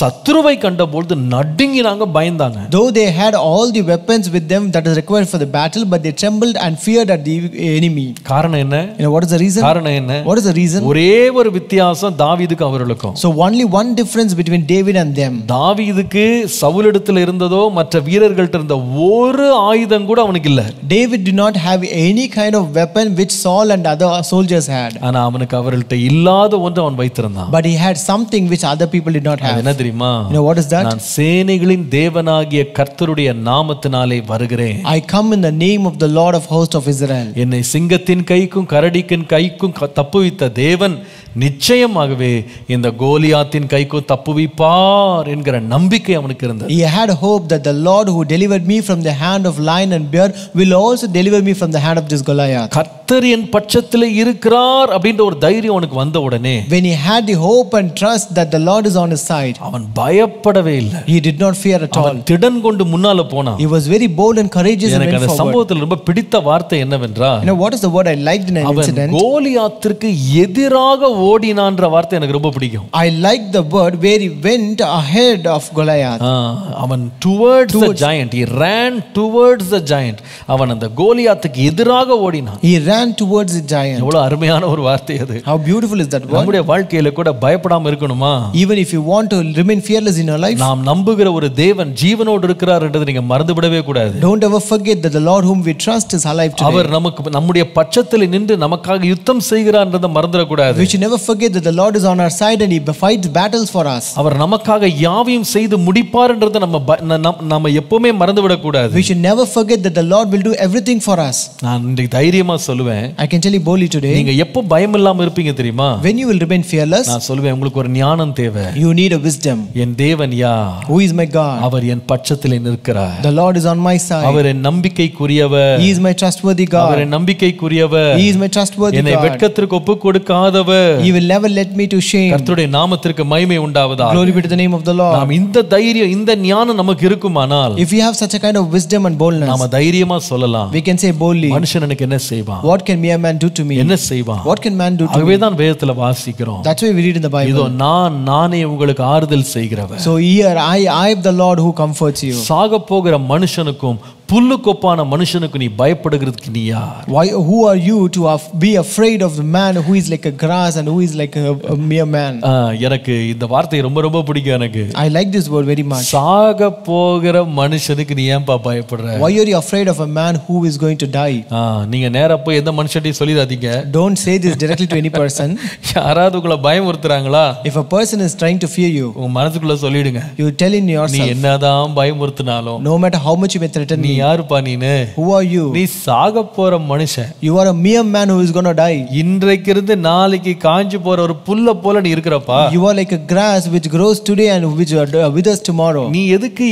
சத்ருவை கண்டபொழுது நடுங்கினாங்க, பயந்தாங்க. Though they had all the weapons with them that is required for the battle, but they trembled and feared at the enemy. காரணம் என்ன? You know what is the reason? காரணம் என்ன? What is the reason? ஒரே ஒரு வித்தியாசம் தாவீதுக்கு அவர்களுக்கும். So only one difference between David and them. தாவீதுக்கு சவுலிடத்தில் இருந்ததோ மற்ற வீரர்கள்ட்ட இருந்த ஒரு ஆயுதம் கூட அவனுக்கு இல்ல. David did not have any kind of weapon which Saul and other soldiers had. ஆனா அவனுக்கு அவர்கள்ட்ட இல்லாத ஒன்று அவன் வைத்திருந்தான். But he had something which other people did not have. என்ன தெரியுமா? You know what is that? நான் சேனைகளின் தேவனாகிய கர்த்தருடைய நாமத்தினாலே வருகிறேன். I come in the name of the Lord of hosts of Israel. என்னை சிங்கத்தின் கைக்கும் கரடிக்கின் கைக்கும் தப்புவித்த தேவன் நிச்சயமாகவே இந்த கோலியாத்தின் கைக்கும் தப்புவிப்பார் என்கிற நம்பிக்கை அவனுக்கு இருந்தது. He had hope that the Lord who delivered me from the hand of lion and bear will also deliver me from the hand of this Goliath. கர்த்தர் என் பட்சத்திலே இருக்கிறார் அப்படின்ற ஒரு தைரியம் அவனுக்கு வந்த உடனே, When he had the hope and trust that the Lord is on his side, அவன் பயப்படவே இல்லை. he did not fear at all. அவன் திடன் கொண்டு முன்னால போனான். He was very bold and courageous and எனக்கு went அந்த forward. சம்பவத்தில் ரொம்ப பிடித்த வார்த்தை என்னவென்றால், You know what is the word I liked in an அவன் incident? கோலியாத்திற்கு எதிராக ஓடினான்ற வார்த்தை எனக்கு ரொம்ப பிடிக்கும். I liked the word where he went ahead of Goliath. அவன் towards the giant, he ran towards the giant. அவன் அந்த கோலியாத்துக்கு எதிராக ஓடினான். He ran towards the giant. எவ்வளவு அருமையான ஒரு வார்த்தை அது. How beautiful is that word? நம்முடைய வாழ்க்கையில கூட பயப்படாம இருக்கணுமா? Even if you want to remain fearless in your life, நாம் நம்புகிற ஒரு தேவன் ஜீவனோடு இருக்கிறார் என்றதை நீங்க மறந்துவிடவே கூடாது. don't ever forget that the Lord whom we trust is alive today. அவர் நமக்கு நம்முடைய பட்சத்தில் நின்று நமக்காக யுத்தம் செய்கிறார் என்றதை மறந்துட கூடாது. We should never forget that the Lord is on our side and he fights battles for us. அவர் நமக்காக யாவையும் செய்து முடிப்பார் என்றதை நம்ம எப்பவுமே மறந்துவிட கூடாது. We should never forget that the Lord will do everything for us. நான் இன்றைக்கு தைரியமா சொல்லுவேன், I can tell you boldly today, நீங்க எப்போ பயம் இல்லாம இருப்பீங்க தெரியுமா? when you will remain fearless, நான் சொல்லுவேன், உங்களுக்கு ஒரு ஞானம் தேவை. you need a wisdom. என் தேவன் யார்? Who is my God? அவர் என் பட்சத்திலே நிற்கிறார். The Lord is on my side. Our N நம்பிக்கைக்குரியவர். He is my trustworthy God. Our N நம்பிக்கைக்குரியவர். He is my trustworthy என்னை God. வெட்கத்திற்கு ஒப்பு கொடுக்காதவர். He will never let me to shame. கர்த்தருடைய நாமத்திற்கு மகிமை உண்டாவதாக. Glory be to the name of the Lord. நாம் இந்த தைரியம், இந்த ஞானம் நமக்கு இருக்குமானால், If we have such a kind of wisdom and boldness, நாம தைரியமா சொல்லலாம், we can say boldly, மனுஷன் எனக்கு என்ன செய்வான்? what can mere man do to me? என்ன செய்வான்? What can man do to me? ஆகவே தான் வேதத்துல வாசிக்கிறோம். That's why we read in the இதோ Bible. நானே உங்களுக்கு ஆறுதல் செய்கிறவர். So here I am the Lord who comforts you. சாக போகிற மனுஷனுக்கும் புல்லுக்கொப்பான மனுஷனுக்கு நீ பயப்படுகிறதுக்கு நீ யார்? Why? Who are you to be afraid of the man who is like a grass and who is like a mere man? எனக்கு இந்த வார்த்தை ரொம்ப ரொம்ப பிடிக்கும் எனக்கு. I like this word very much. சாக போகிற மனுஷனுக்கு நீ ஏன்பா பயப்படுற? Why are you afraid of a man who is going to die? நீங்க நேரா போய் எந்த மனுஷன்டையும் சொல்லிடாதீங்க. Don't say this directly to any person. யாராவது உங்களை பயமுறுத்துறாங்களா? If a person is trying to fear you, உங்க மனசுக்குள்ள சொல்லிடுங்க. you tell in நீ yourself, என்னதான் பயமுறுத்தினாலும், no matter how much you may threaten me, யாருப்பா நீனு? who are you? நீ சாக போற மனுஷன். You are a mere man who is going to die. இன்றைக்கு இருந்து நாளைக்கு காஞ்சு போற ஒரு புல்ல போல நீ இருக்கிறப்பா. You are like a grass which grows today and which withers tomorrow. நீ எதுக்கு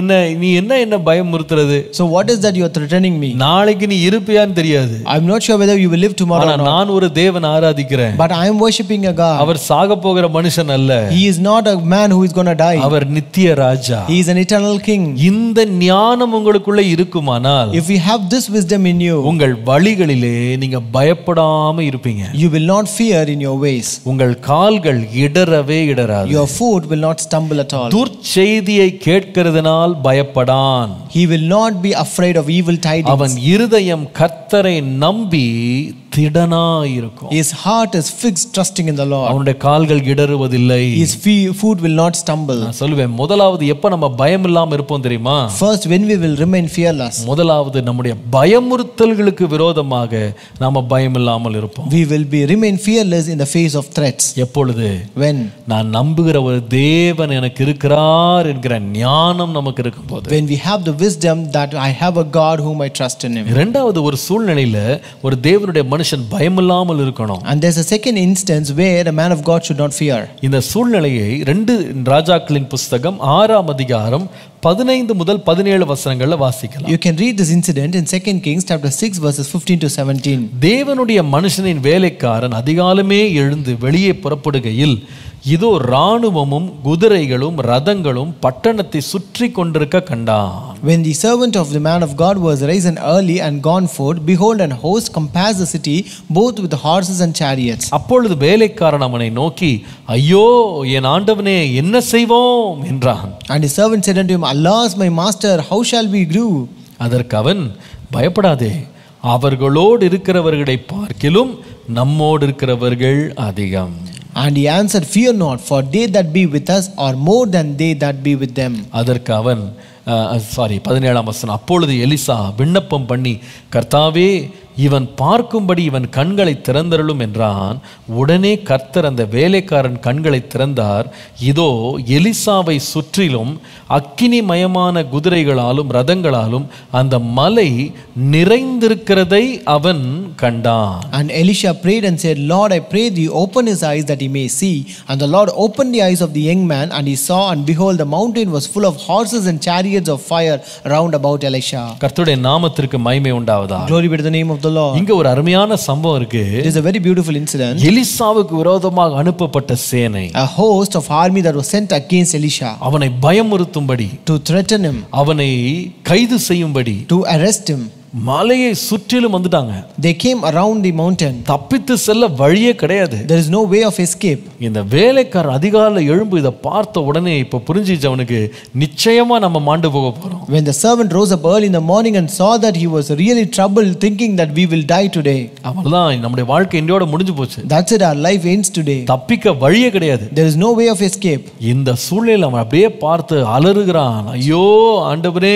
என்ன பயமுறுத்துறது? So what is that you are threatening me? நாளைக்கு நீ இருப்பியான்னு தெரியாது. I'm not sure whether you will live tomorrow or not. நான் ஒரு தேவன் ஆராதிக்கிறேன். But I am worshiping a God. அவர் சாக போகிற மனுஷன் அல்ல. He is not a man who is going to die. அவர் நித்திய ராஜா. He is an eternal king. இந்த ஞானம் உங்களுக்குள்ள இருக்குமானால், if you have this wisdom in you, உங்கள் வழிகளிலே நீங்க பயப்படாம இருப்பீங்க. you will not fear in your ways. உங்கள் கால்கள் இடறவே இடராது. Your foot will not stumble at all. துர்ச்செய்தியை கேட்கிறதுனால் பயப்படான். He will not be afraid of evil tidings. அவன் இருதயம் கர்த்தரை நம்பி திடனாயிருக்கும். His heart is fixed trusting in the Lord. அவனுடைய கால்கள் இடறுவதில்லை. His foot will not stumble. நான் சொல்லுவேன், முதலாவது எப்ப நம்ம பயம் இல்லாம இருப்போம் தெரியுமா? First, when we will remain fearless. முதலாவது நம்முடைய பயமுறுத்தல்களுக்கு விரோதமாக நாம பயம் இல்லாமல் இருப்போம். We will remain fearless in the face of threats. எப்பொழுது? When? நான் நம்புகிற ஒரு தேவன் எனக்கு இருக்கிறார் என்கிற ஞானம் நமக்கு இருக்கும்போது. When we have the wisdom that I have a God whom I trust in him. இரண்டாவது ஒரு சூழ்நிலையில ஒரு தேவனுடைய மனுஷன் பயமில்லாமல் இருக்கணும். And there's a second instance where a man of God should not fear. இந்த சூழ்நிலையை 2 ராஜாக்களின் புஸ்தகம் 6ஆம் அதிகாரம் 15 முதல் 17 வசனங்கள்ல வாசிக்கலாம். You can read this incident in 2 Kings chapter 6 verses 15 to 17. தேவனுடைய மனுஷனின் வேலைக்காரன் அதிகாலமே எழுந்து வெளியே புறப்படுகையில் இதோ இராணுவமும் குதிரைகளும் ரதங்களும் பட்டணத்தை சுற்றி கொண்டிருக்க கண்டான். When the servant of the man of God was risen early and gone forth, behold, an host compassed the city, both with horses and chariots. அப்பொழுது வேலைக்காரன் அவனை நோக்கி, ஐயோ என் ஆண்டவனே, என்ன செய்வோம் என்றான். And the servant said unto him, Alas, my master, how shall we do? அதற்கு அவன், பயப்படாதே, அவர்களோடு இருக்கிறவர்களை பார்க்கிலும் நம்மோடு இருக்கிறவர்கள் அதிகம். And he answered, Fear not, for they that be with us are more than they that be with them. அதற்கு அவன் 17ஆம் வசனம், அப்பொழுது எலிசா விண்ணப்பம் பண்ணி, கர்த்தாவே, இவன் பார்க்கும்படி இவன் கண்களை திறந்தருளும் என்றான். உடனே கர்த்தர் அந்த வேலைக்காரன் கண்களை திறந்தார். இதோ எலிசாவை சுற்றிலும் அக்கினிமயமான குதிரைகளாலும் ரதங்களாலும் அந்த மலை நிறைந்திருக்கிறதை அவன் கண்டான். And Elisha prayed and said, Lord, I pray thee, open his eyes that he may see. And the Lord opened the eyes of the young man, and he saw, and behold, the mountain was full of horses and chariots of fire round about Elisha. கர்த்தருடைய நாமத்திற்கு மகிமை உண்டாவதாக. Glory be to the name of the Lord. இங்க ஒரு அருமையான சம்பவம் இருக்கு. It is a very beautiful incident. எலிசாவுக்கு விரோதமாக அனுப்பப்பட்ட சேனை, A host of army that was sent against Elisha அவனை பயமுறுத்தும்படி, to threaten him, அவனை கைது செய்யும்படி to arrest him. மலையை சுற்றிலும் வந்துட்டாங்க. They came around the mountain. தப்பித்து செல்ல வழியே கிடையாது. There is no way of escape. இந்த வேலைக்காரர் அதிகாலையில் எழும்பு இதை பார்த்த உடனே இப்ப புரிஞ்சிச்சு அவனுக்கு, நிச்சயமா நம்ம மாண்டு போக போறோம். When the servant rose up early in the morning and saw that he was really troubled, thinking that we will die today. அவ்வளவுதான், நம்முடைய வாழ்க்கை இன்னையோட முடிஞ்சு போச்சு. That's it, our life ends today. தப்பிக்க வழியே கிடையாது. There is no way of escape. இந்த சூழ்நிலையில் அவன் அப்படியே பார்த்து அலறுகிறான். ஐயோ ஆண்டவரே,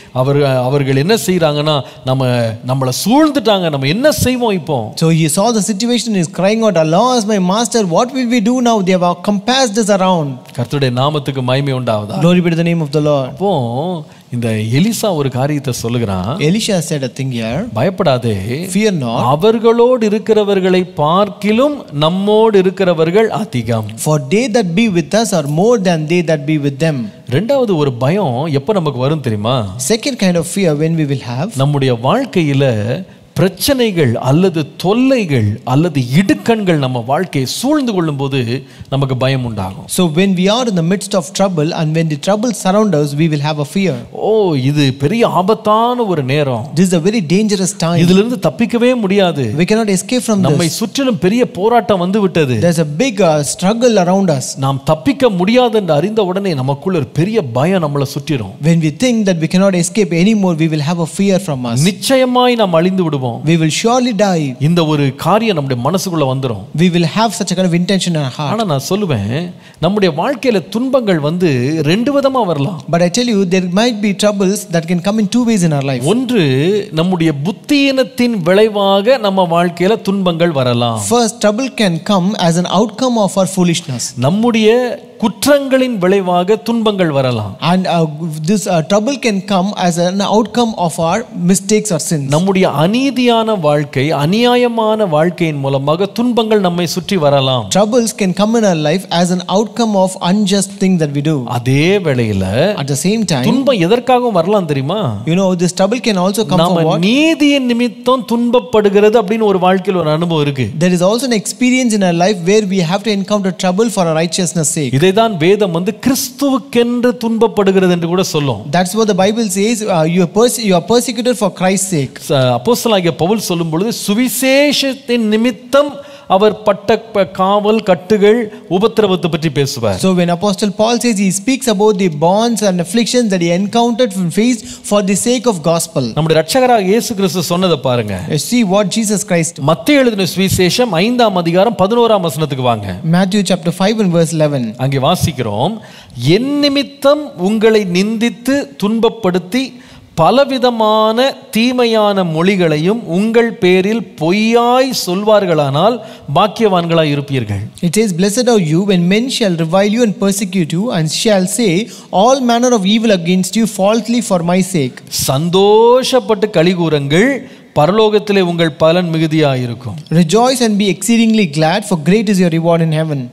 அவர்கள் என்ன செய்யறாங்கன்னா, நம்மளை சூழ்ந்துட்டாங்க, நம்ம என்ன செய்வோம் இப்போ? So he saw the situation, is crying out, Alas, my master, what will we do now? They have compassed us around. கர்த்தருடைய நாமத்துக்கு மகிமை உண்டாவதாக. Glory be to the name of the Lord. அப்போ இந்த எலிசா ஒரு காரியத்தை சொல்லுகிறான். Elisha said a thing here. பயப்படாதே, Fear not. அவர்களோடு இருக்கிறவர்களை பார்க்கிலும் நம்மோடு இருக்கிறவர்கள் அதிகம். For they that be with us are more than they that be with them. ரெண்டாவது ஒரு பயம் எப்ப நமக்கு வரும் தெரியுமா? Second kind of fear when we will have. நம்முடைய வாழ்க்கையில பிரச்சனைகள் அல்லது தொல்லைகள் அல்லது இடுக்கண்கள் நம்ம வாழ்க்கையை சூழ்ந்து கொள்ளும் போது நமக்கு பயம் உண்டாகும். So when we are in the midst of trouble and when the trouble surround us, we will have a fear. இது பெரிய ஆபத்தான ஒரு நேரம். This is a very dangerous time. இதிலிருந்து தப்பிக்கவே முடியாது. We cannot escape from நம்மை this. சுற்றிலும் பெரிய போராட்டம் வந்து விட்டது. There's a big struggle around us. நாம் தப்பிக்க முடியாது என்று அறிந்த உடனே நமக்குள்ள ஒரு பெரிய பயம் நம்மளை சுற்றிடும். When we think that we cannot escape anymore, we will have a fear from us. நிச்சயமாய் நாம் அழிந்து விடுவோம். We will surely die. இந்த ஒரு காரியம் நம்முடைய மனசுக்குள்ள வந்துரும். We will have such a kind of intention in our heart. ஆனா நான் சொல்லுவேன், நம்முடைய வாழ்க்கையில துன்பங்கள் வந்து ரெண்டு விதமா வரலாம். But I tell you, there might be troubles that can come in two ways in our life. ஒன்று, நம்முடைய புத்தியினத்தின் விளைவாக நம்ம வாழ்க்கையில துன்பங்கள் வரலாம். First, trouble can come as an outcome of our foolishness. நம்முடைய குற்றங்களின் விளைவாக துன்பங்கள் வரலாம். And this trouble can come as an outcome of our mistakes or sins. நம்முடைய அநீதியான வாழ்க்கை, அநியாயமான வாழ்க்கையின் மூலமாக துன்பங்கள் நம்மை சுற்றி வரலாம். Troubles can come in our life as an outcome of unjust things that we do. அதே வேளையில At the same time, துன்பம் எதற்காகவும் வரலாம் தெரியுமா? you know, this trouble can also come for what? நீதியின் நிமித்தம் துன்பப்படுகிறது அப்படின்னு ஒரு வாழ்க்கையில் ஒரு அனுபவம் இருக்கு. There is also an experience in our life where we have to encounter trouble for our righteousness sake. இதைதான் வேதம் வந்து கிறிஸ்துவுக்கென்று துன்பப்படுகிறது என்று கூட சொல்லும். That's what the Bible says, you are persecuted for Christ's sake. அப்போஸ்தலனாகிய பவுல் சொல்லும் பொழுது சுவிசேஷத்தின் நிமித்தம் அவர் பட்ட காவல் கட்டுகள் உபத்திரவத்தை பற்றி பேசுவார். So when Apostle Paul says, he speaks about the bonds and afflictions that he encountered and faced for the sake of gospel. நம்முடைய இரட்சகராகிய இயேசு கிறிஸ்து சொன்னதை பாருங்க. See what Jesus Christ. மத்தேயு எழுதின சுவிசேஷம் 5ஆம் அதிகாரம் 11ஆம் வசனத்துக்கு வாங்க. Matthew chapter 5 and verse 11. அங்கே வாசிக்கிறோம், என் நிமித்தம் உங்களை நிந்தித்து துன்பப்படுத்தி பலவிதமான தீமையான மொழிகளையும் உங்கள் பேரில் பொய்யாய் சொல்வார்களானால் பாக்கியவான்களாய் இருப்பீர்கள். It says, blessed are you when men shall revile you and persecute you and shall say all manner of evil against you falsely for my sake. சந்தோஷப்பட்டு களிகூருங்கள், பரலோகத்திலே உங்கள் பலன் மிகுதியாயிருக்கும். Rejoice and be exceedingly glad, for great is your reward in heaven.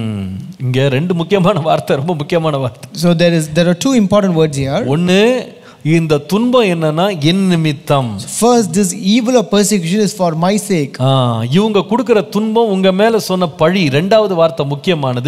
இங்க ரெண்டு முக்கியமான வார்த்தை, ரொம்ப முக்கியமான வார்த்தை. So there are two important words here. ஒன்னு, இந்த துன்பம் என்னன்னா என் நிமித்தம். First, this evil or persecution is for my sake. இவங்க கொடுக்கிற துன்பம், உங்க மேல சொன்ன பழி. ரெண்டாவது வார்த்தை முக்கியமானது,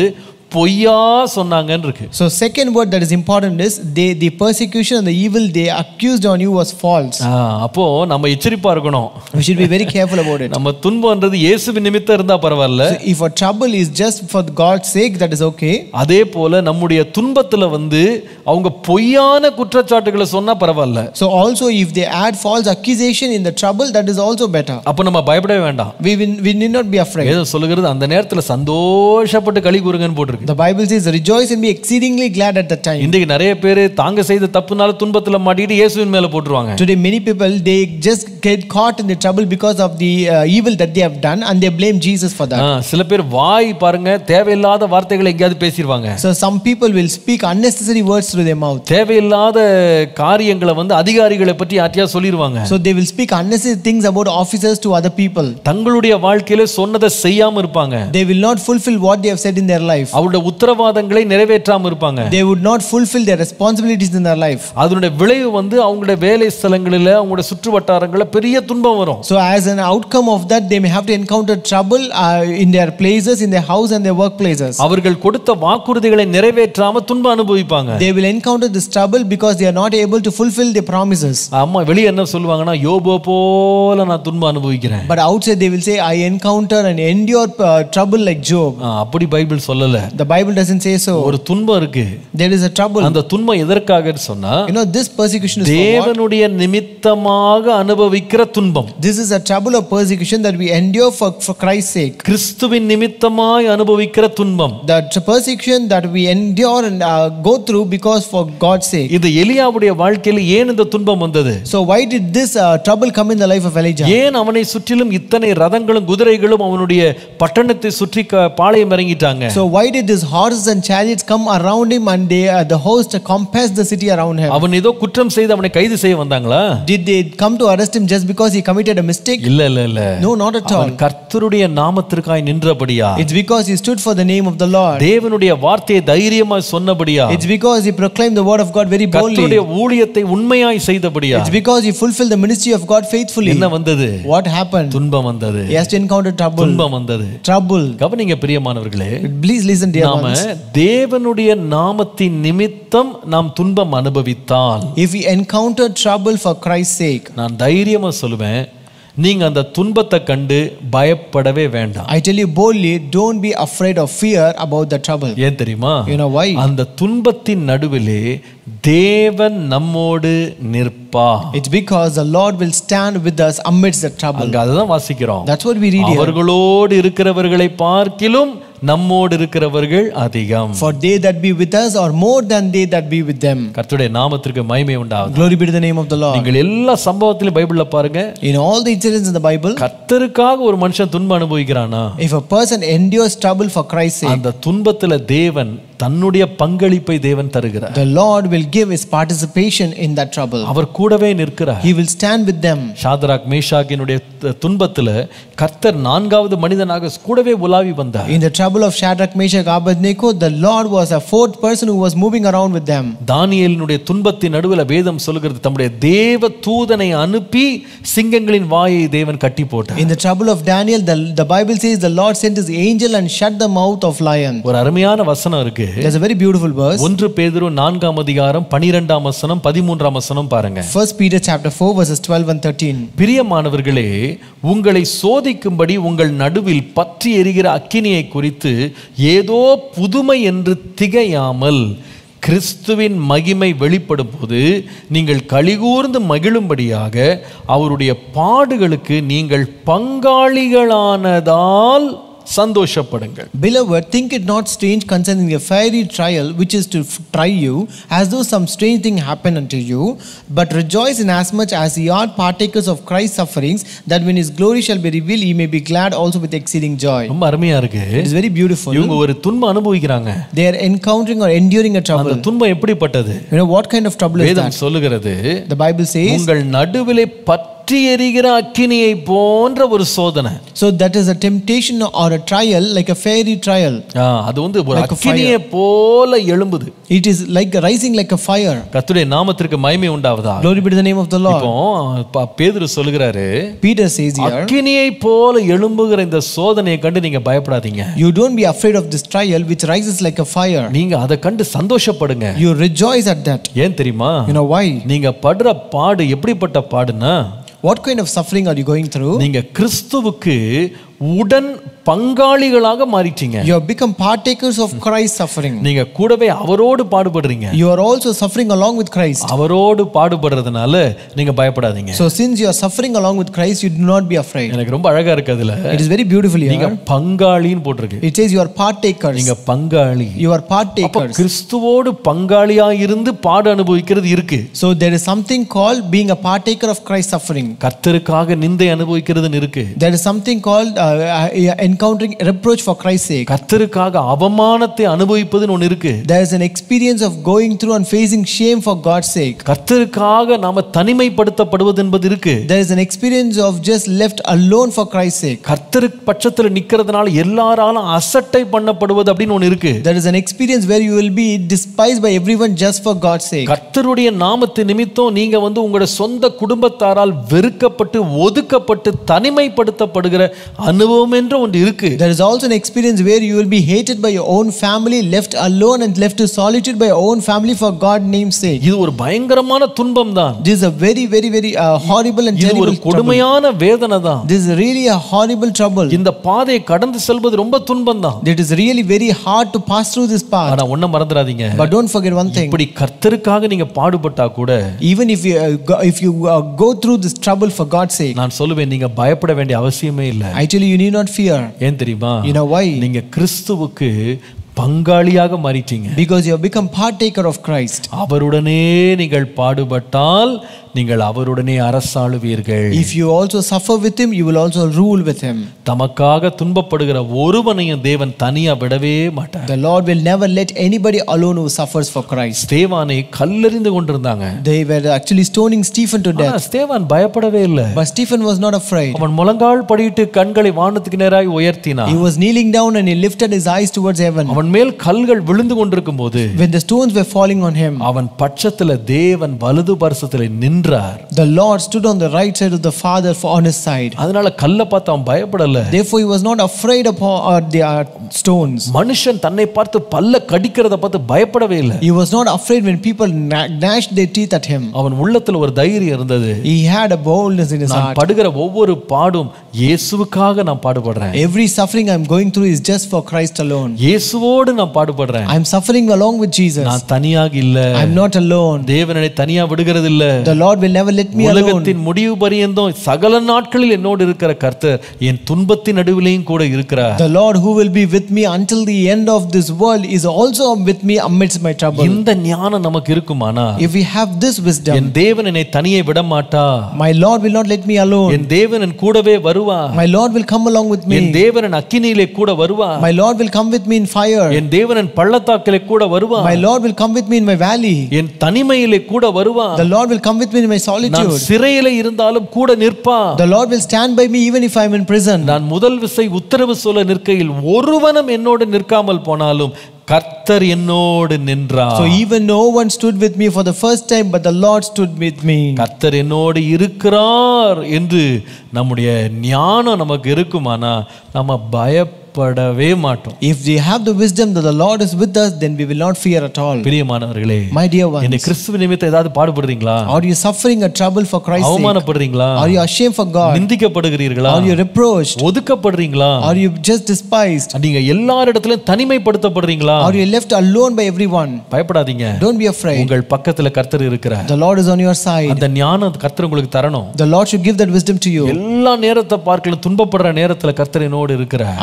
பொய்யா சொன்னாங்கன்னு இருக்கு. So second word that is important is the persecution and the evil they accused on you was false. அப்போ நம்ம எச்சரிப்பா இருக்கணும். We should be very careful about it. நம்ம துன்பம்ன்றது இயேசுவின் நிமித்தம் இருந்தா பரவாயில்ல. So if a trouble is just for God's sake, that is okay. அதே போல நம்முடைய துன்பத்துல அவங்க பொய்யான குற்றச்சாட்டுகளை சொன்னா பரவாயில்ல. So also if they add false accusation in the trouble, that is also better. அப்ப நம்ம பயப்படவே வேண்டாம். We need not be afraid. ஏதோ சொல்லுகிறது அந்த நேரத்துல சந்தோஷப்பட்டு களி கூறுங்கன்னு போட்டுருக்கு. The Bible says rejoice and be exceedingly glad at that time. இன்றைக்கு நிறைய பேர் தாங்க செய்த தப்புனால துன்பத்துல மாட்டிட்டு இயேசுவின் மேல போட்டுருவாங்க. Today many people they just get caught in the trouble because of the evil that they have done and they blame Jesus for that. சில பேர் வாய் பாருங்க தேவையில்லாத வார்த்தைகளை எங்கயாவது பேசிடுவாங்க. So some people will speak unnecessary words through their mouth. தேவையில்லாத காரியங்களை அதிகாரிகளை பற்றி யார்ட்டையா சொல்லிடுவாங்க. So they will speak unnecessary things about officers to other people. தங்களுடைய வாழ்க்கையில சொன்னதை செய்யாம இருப்பாங்க. They will not fulfill what they have said in their life. அவருடைய உத்தரவாதங்களை நிறைவேற்றாம இருப்பாங்க. They would not fulfill their responsibilities in their life. அதனுடைய விளைவு அவங்களுடைய வேலை ஸ்தலங்களில அவங்களுடைய சுற்று வட்டாரங்களில பெரிய துன்பம் வரும். So as an outcome of that they may have to encounter trouble in their places, in their house and their workplaces. அவர்கள் கொடுத்த வாக்குறுதிகளை நிறைவேற்றாம துன்பம் அனுபவிப்பாங்க. They will encounter this trouble because they are not able to fulfill their promises. ஆமா வெளிய என்ன சொல்வாங்கன்னா யோபு போல நான் துன்பம் அனுபவிக்கிறேன். But outside they will say I encounter and endure trouble like Job. அப்படி பைபிள் சொல்லல. The Bible doesn't say so. ஒரு துன்பம் இருக்கு. There is a trouble. அந்த துன்பம் எதற்காகன்னு சொன்னா this persecution is for what? தேவனுடைய நிமித்தமாக அனுபவிக்கிற துன்பம். This is a trouble of persecution that we endure for Christ's sake. கிறிஸ்துவின் நிமித்தமாய் அனுபவிக்கிற துன்பம். The persecution that we endure and go through because for God's sake. இது எலியாவுடைய வாழ்க்கையில் ஏன் இந்த துன்பம் வந்தது? So why did this trouble come in the life of Elijah? ஏன் அவனை சுற்றிலும் இத்தனை ரதங்களும் குதிரைகளும் அவனுடைய பட்டணத்தை சுற்றி பாளையம் இறங்கிட்டாங்க? So why did these horses and chariots come around him and the host compassed the city around him? அவன் ஏதோ குற்றம் செய்து அவனை கைது செய்ய வந்தாங்களா? Did they come to arrest him just because he committed a mistake? இல்ல. No, not at all. அவன் கர்த்தருடைய நாமத்திற்காய் நின்றபடியா. It's because he stood for the name of the Lord. தேவனுடைய வார்த்தையை தைரியமாய் சொன்னபடியா. It's because he proclaimed the word of God very boldly. கர்த்தருடைய ஊழியத்தை உண்மையாய் செய்தபடியா. It's because he fulfilled the ministry of God faithfully. என்ன வந்தது? What happened? துன்பம் வந்தது. He has to encounter trouble. துன்பம் வந்தது. Trouble. கவனிங்க பிரியமானவர்களே. Please listen dear ones. நாம தேவனுடைய நாமத்தின் நிமித்தம் நாம் துன்பம் அனுபவித்தால், if we encounter trouble for Christ's sake, நான் தைரியமா சொல்லுவேன், நீங்க அந்த துன்பத்தை கண்டு பயப்படவே வேண்டாம். I tell you boldly, don't be afraid or fear about the trouble. ஏன் தெரியுமா? You know why? அந்த துன்பத்தின் நடுவிலே தேவன் நம்மோடு நிற்பா. It's because the Lord will stand with us amidst the trouble. அங்க அதுதான் வாசிக்கிறோம். That's what we read here. அவர்களோடு இருக்கிறவர்களை பார்க்கிலும் நம்மோடு இருக்கிறவர்கள் அதிகம். For they that be with us are more than they that be with them. கர்த்தருடைய நாமத்திற்கு மகிமை உண்டாவதாக. Glory be to the name of the Lord. நீங்கள் எல்லா சம்பவத்திலும் பைபிள்ல பாருங்க. In all the incidents in the Bible, கர்த்தருக்காக ஒரு மனுஷன் துன்பம் அனுபவிக்கிறானா, if a person endures trouble for Christ's sake, அந்த துன்பத்துல தேவன் தன்னுடைய பங்களிப்பை தேவன் தருகிறார். the Lord will give his participation in that trouble. அவர் கூடவே நிற்கிறார். He will stand with them. Shadrach மேஷாக்கினுடைய துன்பத்துல கர்த்தர் நான்காவது மனிதனாக கூடவே உலாவி வந்தார். In the trouble of Shadrach, Meshach, Abednego, the Lord was a fourth person who was moving around with them. தானியேலினுடைய துன்பத்தின் நடுவில் வேதம் சொல்கிறது, தம்முடைய தேவ தூதனை அனுப்பி சிங்கங்களின் வாயை தேவன் கட்டி போட்டார். In the trouble of Daniel, the Bible says the Lord sent his angel and shut the mouth of lion. ஒரு அருமையான வசனம் இருக்கு. There's a very beautiful verse. 1 பேதுரு 4ஆம் அதிகாரம் 12ஆம் வசனம் 13ஆம் வசனம் பாருங்க. 1 Peter chapter 4 verses 12 and 13. பிரியமானவர்களே, உங்களை சோதிக்கும்படி உங்கள் நடுவில் பற்றி எரிகிற அக்கினியை குறித்து ஏதோ புதுமை என்று திகையாமல் கிறிஸ்துவின் மகிமை வெளிப்படும் போது நீங்கள் கலிகூர்ந்து மகிழும்படியாக அவருடைய பாடுகளுக்கு நீங்கள் பங்காளிகளானதால் சந்தோஷப்படுங்கள். Beloved, think it not strange concerning a fiery trial which is to try you, as though some strange thing happened unto you, but rejoice in as much as ye are partakers of Christ's sufferings, that when his glory shall be revealed, ye may be glad also with exceeding joy. ரொம்ப அருமையா இருக்கு. It is very beautiful. இவங்க ஒரு துன்பம் அனுபவிக்கிறாங்க. They are encountering or enduring a trouble. அந்த துன்பம் எப்படிப்பட்டது? You know what kind of trouble is that? வேதம் சொல்லுகிறது, The Bible says, உங்கள் நடுவிலே பற்றி பற்றி எரிகிற அக்கினியை போன்ற ஒரு சோதனை. So that is a temptation or a trial, like a fiery trial. அது வந்து ஒரு அக்கினியை போல எழும்புது. It is like rising like a fire. கர்த்தருடைய நாமத்திற்கு மகிமை உண்டாவதாக. Glory be to the name of the Lord. இப்போ பேதுரு சொல்லுகிறாரு, Peter says here, அக்கினியை போல எழும்புகிற இந்த சோதனையை கண்டு நீங்க பயப்படாதீங்க. you don't be afraid of this trial which rises like a fire. நீங்க அதை கண்டு சந்தோஷப்படுங்க. You rejoice at that. ஏன் தெரியுமா? You know why? நீங்க படுற பாடு எப்படிப்பட்ட பாடுனா, What kind of suffering are you going through? நீங்க கிறிஸ்துவுக்கு உடன் பங்காளிகளாக மாறிட்டீங்க. You have become partakers of Christ's suffering. நீங்க கூடவே அவரோடு பாடுபடுறீங்க. You are also suffering along with Christ. அவரோடு பாடுபடுறதுனால நீங்க பயப்படாதீங்க. So since you are suffering along with Christ, you do not be afraid. எனக்கு ரொம்ப அழகா இருக்கு அதுல. It is very beautiful here. நீங்க பங்காளின்னு போட்டுருக்கு. It says you are partakers. நீங்க பங்காளி. You are partakers. கிறிஸ்துவோடு பங்காளியா இருந்து பாடு அனுபவிக்கிறது இருக்கு. So there is something called being a partaker of Christ's suffering. கர்த்தருக்காக நிந்தை அனுபவிக்கிறதுன்னு இருக்கு. There is something called encountering reproach for Christ's sake. கர்த்தருக்காக அவமானத்தை அனுபவிப்பதுன்னு ஒன்னு இருக்கு. There is an experience of going through and facing shame for God's sake. கர்த்தருக்காக நாம தனிமைப்படுத்தப்படுவது என்பது இருக்கு. There is an experience of just left alone for Christ's sake. கர்த்தருக்கு பட்சத்துல நிக்கிறதுனால எல்லாராலும் அசட்டை பண்ணப்படுவது அப்படின்னு ஒன்னு இருக்கு. There is an experience where you will be despised by everyone just for God's sake. கர்த்தருடைய நாமத்து நிமித்தம் நீங்க வந்து உங்களுடைய சொந்த குடும்பத்தாரால் வெறுக்கப்பட்டு ஒதுக்கப்பட்டு தனிமைப்படுத்தப்படுகிற அனுபவம் என்று ஒன்று இருக்கு. There is also an experience where you will be hated by your own family, left alone and left to solitude by your own family for God's name's sake. இது ஒரு பயங்கரமான துன்பம் தான். This is a very horrible and terrible. இது ஒரு கொடுமையான வேதனை தான். This is really a horrible trouble. இந்த பாதையை கடந்து செல்வது ரொம்ப துன்பம் தான். It is really very hard to pass through this path. ஆனா ஒண்ணு மறந்துடாதீங்க. But don't forget one thing. இப்படி கர்த்தருக்காக நீங்க பாடுபட்டா கூட, even if you go through this trouble for God's sake, நான் சொல்லுவேன் நீங்க பயப்பட வேண்டிய அவசியமே இல்லை. Actually you need not fear. ஏன் தெரியுமா? You know why? நீங்க கிறிஸ்துவுக்கு பங்காளியாக மாறிட்டீங்க. Because you have become partaker of Christ. அவருடனே நீங்கள் பாடுபட்டால் நீங்கள் அவருடனே அரசாளுவீர்கள். If you also suffer with him, you will also rule with him. தமக்காக துன்பப்படுகிற ஒருவனையும் தேவன் தனியா விடவே மாட்டார். The Lord will never let anybody alone who suffers for Christ. ஸ்தேவானை கல்லெறிந்து கொண்டிருந்தாங்க. They were actually stoning Stephen to death. ஸ்தேவான் பயப்படவே இல்லை. But Stephen was not afraid. அவன் முழங்கால் படியிட்டு கண்களை வானத்துக்கு நேராய் உயர்த்தினான். He was kneeling down and he lifted his eyes towards heaven. அவன் மேல் கல்கள் விழுந்து கொண்டிருக்கும் போது, when the stones were falling on him, அவன் பட்சத்துல தேவன் வலது பரிசத்துல நின்றார். The Lord stood on the right side of the Father on his side. அதனால கல்லை பார்த்து அவன் பயப்படல. Therefore he was not afraid of the stones. மனுஷன் தன்னை பார்த்து பல்ல கடிக்கிறத பார்த்து பயப்படவே இல்லை. He was not afraid when people gnashed their teeth at him. அவன் உள்ளத்துல ஒரு தைரியம் இருந்தது. He had a boldness in his heart. நான் படுகிற ஒவ்வொரு பாடும் இயேசுவுக்காக நான் பாடுபடுறேன். Every suffering I am going through is just for Christ alone. இயேசுவோடு நான் பாடுபடுறேன். I am suffering along with Jesus. நான் தனியாக இல்ல. I am not alone. தேவன் என்னை தனியா விடுகிறது இல்ல. The Lord will never let me alone. உலகத்தின் முடிவு பரியந்தம் சகல நாட்களில் என்னோடு இருக்கிற கர்த்தர் என் துன்பத்தின் நடுவிலேயும் கூட இருக்கிறார். The Lord who will be with me until the end of this world is also with me amidst my trouble. இந்த ஞானம் நமக்கு இருக்குமானா, if we have this wisdom, என் தேவன் என்னை தனியே விட மாட்டார். my Lord will not let me alone. என் தேவன் என் கூடவே வருவார். My Lord will come along with me. என் தேவன் என் அக்கினியிலே கூட வருவார். My Lord will come with me in fire. என் தேவன் என் பள்ளத்தாக்கிலே கூட வருவார். My Lord will come with me in my valley. என் தனிமையிலே கூட வருவார். The Lord will come with me in my solitude. நான் சிறையிலே இருந்தாலும் கூட நிற்பார். The Lord will stand by me even if I am in prison. நான் முதல் விசை உத்தரவு சொல்ல நிற்கையில் ஒருவனும் என்னோடு நிற்காமல் போனாலும் கர்த்தர் என்னோடு நின்றார். So even no one stood with me for the first time, but the Lord stood with me. கர்த்தர் என்னோடு இருக்கிறார் என்று நம்முடைய ஞானம் நமக்கு இருக்குமானா நம்ம பயப்படவே மாட்டோம். If we have the wisdom that the Lord is with us, then we will not fear at all. பிரியமானவர்களே, my dear ones, இந்த கிறிஸ்துவ நிமித்தம் ஏதாவது பாடுபடுறீங்களா? Are you suffering a trouble for Christ's sake? அவமானப்படுறீங்களா? Are you ashamed for God? நிந்திக்கப்படுகிறீர்களா? Are you reproached? ஒதுக்கப்படுறீங்களா? Are you just despised? நீங்க எல்லாரிடத்திலும் தனிமைப்படுத்தப்படுறீங்களா? Are you left alone by everyone? பயப்படாதீங்க. Don't be afraid. உங்கள் பக்கத்துல கர்த்தர் இருக்கிறார். The Lord is on your side. அந்த ஞானம் கர்த்தர் உங்களுக்கு தரணும். The Lord should give that wisdom to you. எல்லா நேரத்தை பார்க்கல துன்பப்படுற நேரத்துல கர்த்தர் என்னோடு இருக்கிறார்.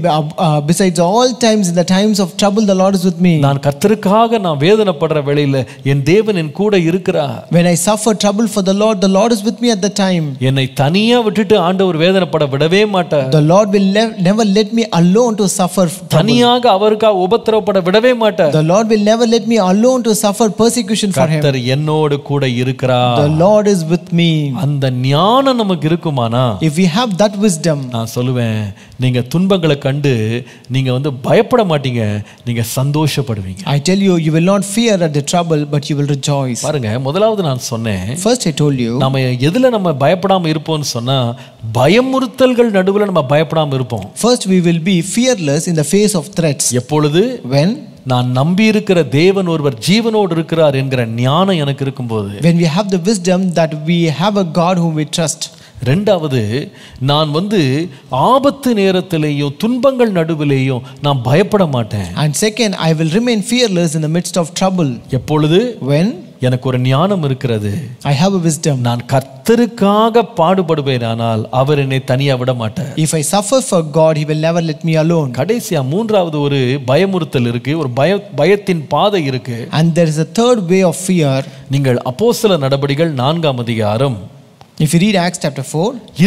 besides all times, in the times of trouble, the Lord is with me. நான் கர்த்தருக்காக நான் வேதனைப்படுற வேளையில என் தேவன் என் கூட இருக்கிறார். When I suffer trouble for the Lord is with me at the time. என்னை தனியா விட்டுட்டு ஆண்டவர் வேதனைப்பட விடவே மாட்டார். The Lord will never let me alone to suffer trouble. தனியாக அவருக்காக உபத்திரவப்பட விடவே மாட்டார். The Lord will never let me alone to suffer persecution for him. கர்த்தர் என்னோடு கூட இருக்கிறார். The Lord is with me. அந்த ஞானம் நமக்கு இருக்குமானா, if we have that wisdom, நான் சொல்லுவேன், நீங்க துன்பங்களை கண்டு நீங்க பயப்பட மாட்டீங்க, நீங்க சந்தோஷப்படுவீங்க. I tell you, you will not fear at the trouble, but you will rejoice. பாருங்க, முதலாவது நான் சொன்னேன், first I told you, நாம எதுல நம்ம பயப்படாம இருப்போம்னு சொன்னா, பயமுறுத்தல்கள் நடுவுல நம்ம பயப்படாம இருப்போம். first we will be fearless in the face of threats. எப்பொழுது? when நான் நம்பி இருக்கிற தேவன் ஒருவர் ஜீவனோடு இருக்கிறார் என்கிற ஞானம் எனக்கு இருக்கும்போது, when we have the wisdom that we have a God whom we trust. ரெண்டாவது, நான் ஆபத்து நேரத்திலேயும் துன்பங்கள் நடுவிலேயும் நான் பயப்பட மாட்டேன். and second, I will remain fearless in the midst of trouble. எப்பொழுது? when எனக்கு ஒரு ஞானம் இருக்கிறது, I have a wisdom. நான் கர்த்தருக்காக பாடுபடுவேனானால் அவர் என்னை தனியா விட மாட்டார். if I suffer for God, he will never let me alone. கடைசியா மூன்றாவது ஒரு பயமுறுத்தல் இருக்கு, ஒரு பயத்தின் பாதை இருக்கு. and there is a third way of fear. நீங்கள் அப்போஸ்தலர் நடபடிகள் 4ஆம் அதிகாரம், if you read Acts chapter 4,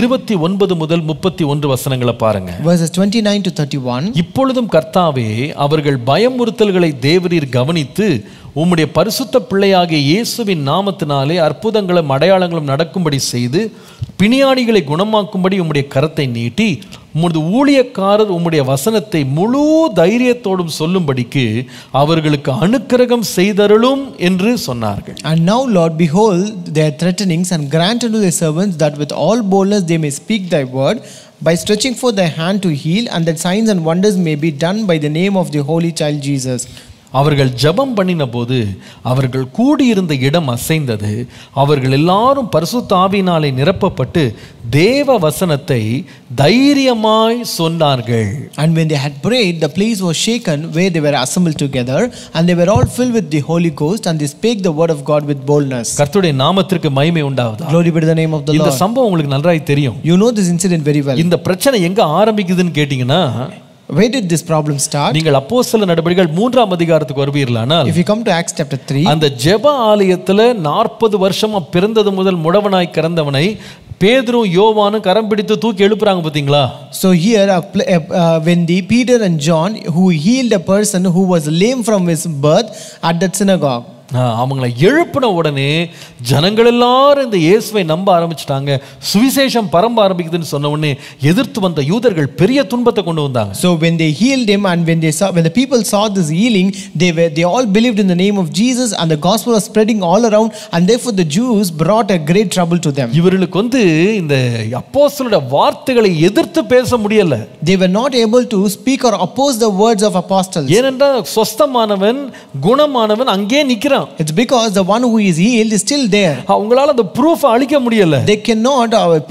29 முதல் 31 வசனங்களை பாருங்க. verses 29 to 31. இப்பொழுதும் கர்த்தாவே, அவர்கள் பயமுறுத்தல்களை தேவரீர் கவனித்து உம்முடைய பரிசுத்த பிள்ளையாகிய இயேசுவின் நாமத்தினாலே அற்புதங்களும் அடையாளங்களும் நடக்கும்படி செய்து பிணியாளிகளை குணமாக்கும்படி உம்முடைய கரத்தை நீட்டி உம்முடைய ஊழியக்காரர் உம்முடைய வசனத்தை முழு தைரியத்தோடும் சொல்லும்படிக்கு அவர்களுக்கு அனுக்கிரகம் செய்தருளும் என்று சொன்னார்கள். and now Lord, behold their threatenings, and grant unto thy servants that with all boldness they may speak thy word by stretching forth thy hand to heal, and that signs and wonders may be done by the name of the holy child Jesus. அவர்கள் ஜெபம் பண்ணின போது அவர்கள் கூடியிருந்த இடம் அசைந்தது. அவர்கள் எல்லாரும் பரிசுத்த ஆவியினாலே நிரப்பப்பட்டு தேவ வசனத்தை தைரியமாய் சொன்னார்கள். and when they had prayed, the place was shaken where they were assembled together, and they were all filled with the Holy Ghost, and they spake the word of God with boldness. கர்த்தருடைய நாமத்திற்கு மகிமை உண்டாவதாக. glory be to the name of the இந்த Lord. சம்பவம் உங்களுக்கு நன்றாய் தெரியும். you know this incident very well. இந்த பிரச்சனை எங்க ஆரம்பிக்குதுன்னு கேட்டீங்கன்னா, where did this problem start? நீங்கள் அப்போஸ்தலர் நடபடிகள் 3ஆம் அதிகாரத்துக்கு வருவீர்களானால், if you come to Acts chapter 3, அந்த ஜெப ஆலயத்துல 40 வருஷமா பிறந்தது முதல் முடவனாய் கிடந்தவனை பேதுரும் யோவானும் கரம் பிடித்து தூக்கி எழுப்புறாங்க பாத்தீங்களா? so here when the Peter and John who healed a person who was lame from his birth at that synagogue, அவங்களை எழுப்பின உடனே ஜனங்கள் எல்லாரும் இந்த இயேசுவை நம்ப ஆரம்பிச்சிட்டாங்க. சுவிசேஷம் பரம்ப ஆரம்பிக்குதுன்னு சொன்ன உடனே எதிர்த்து வந்த யூதர்கள் பெரிய துன்பத்தை கொண்டு வந்தாங்க. so when they healed him, and when the people saw this healing, they all believed in the name of Jesus, and the gospel was spreading all around, and therefore the Jews brought a great trouble to them. இவர்களுக்கு இந்த அப்போஸ்தலருடைய வார்த்தைகளை எதிர்த்து பேச முடியல. they were not able to speak or oppose the words of apostles. ஏனென்றால் சொஸ்தமானவன் குணமானவன் அங்கே நிக்கிறான். it's because the one who is healed is still there. அவங்களால அந்த ப்ரூஃப் அழிக்க முடியல. they cannot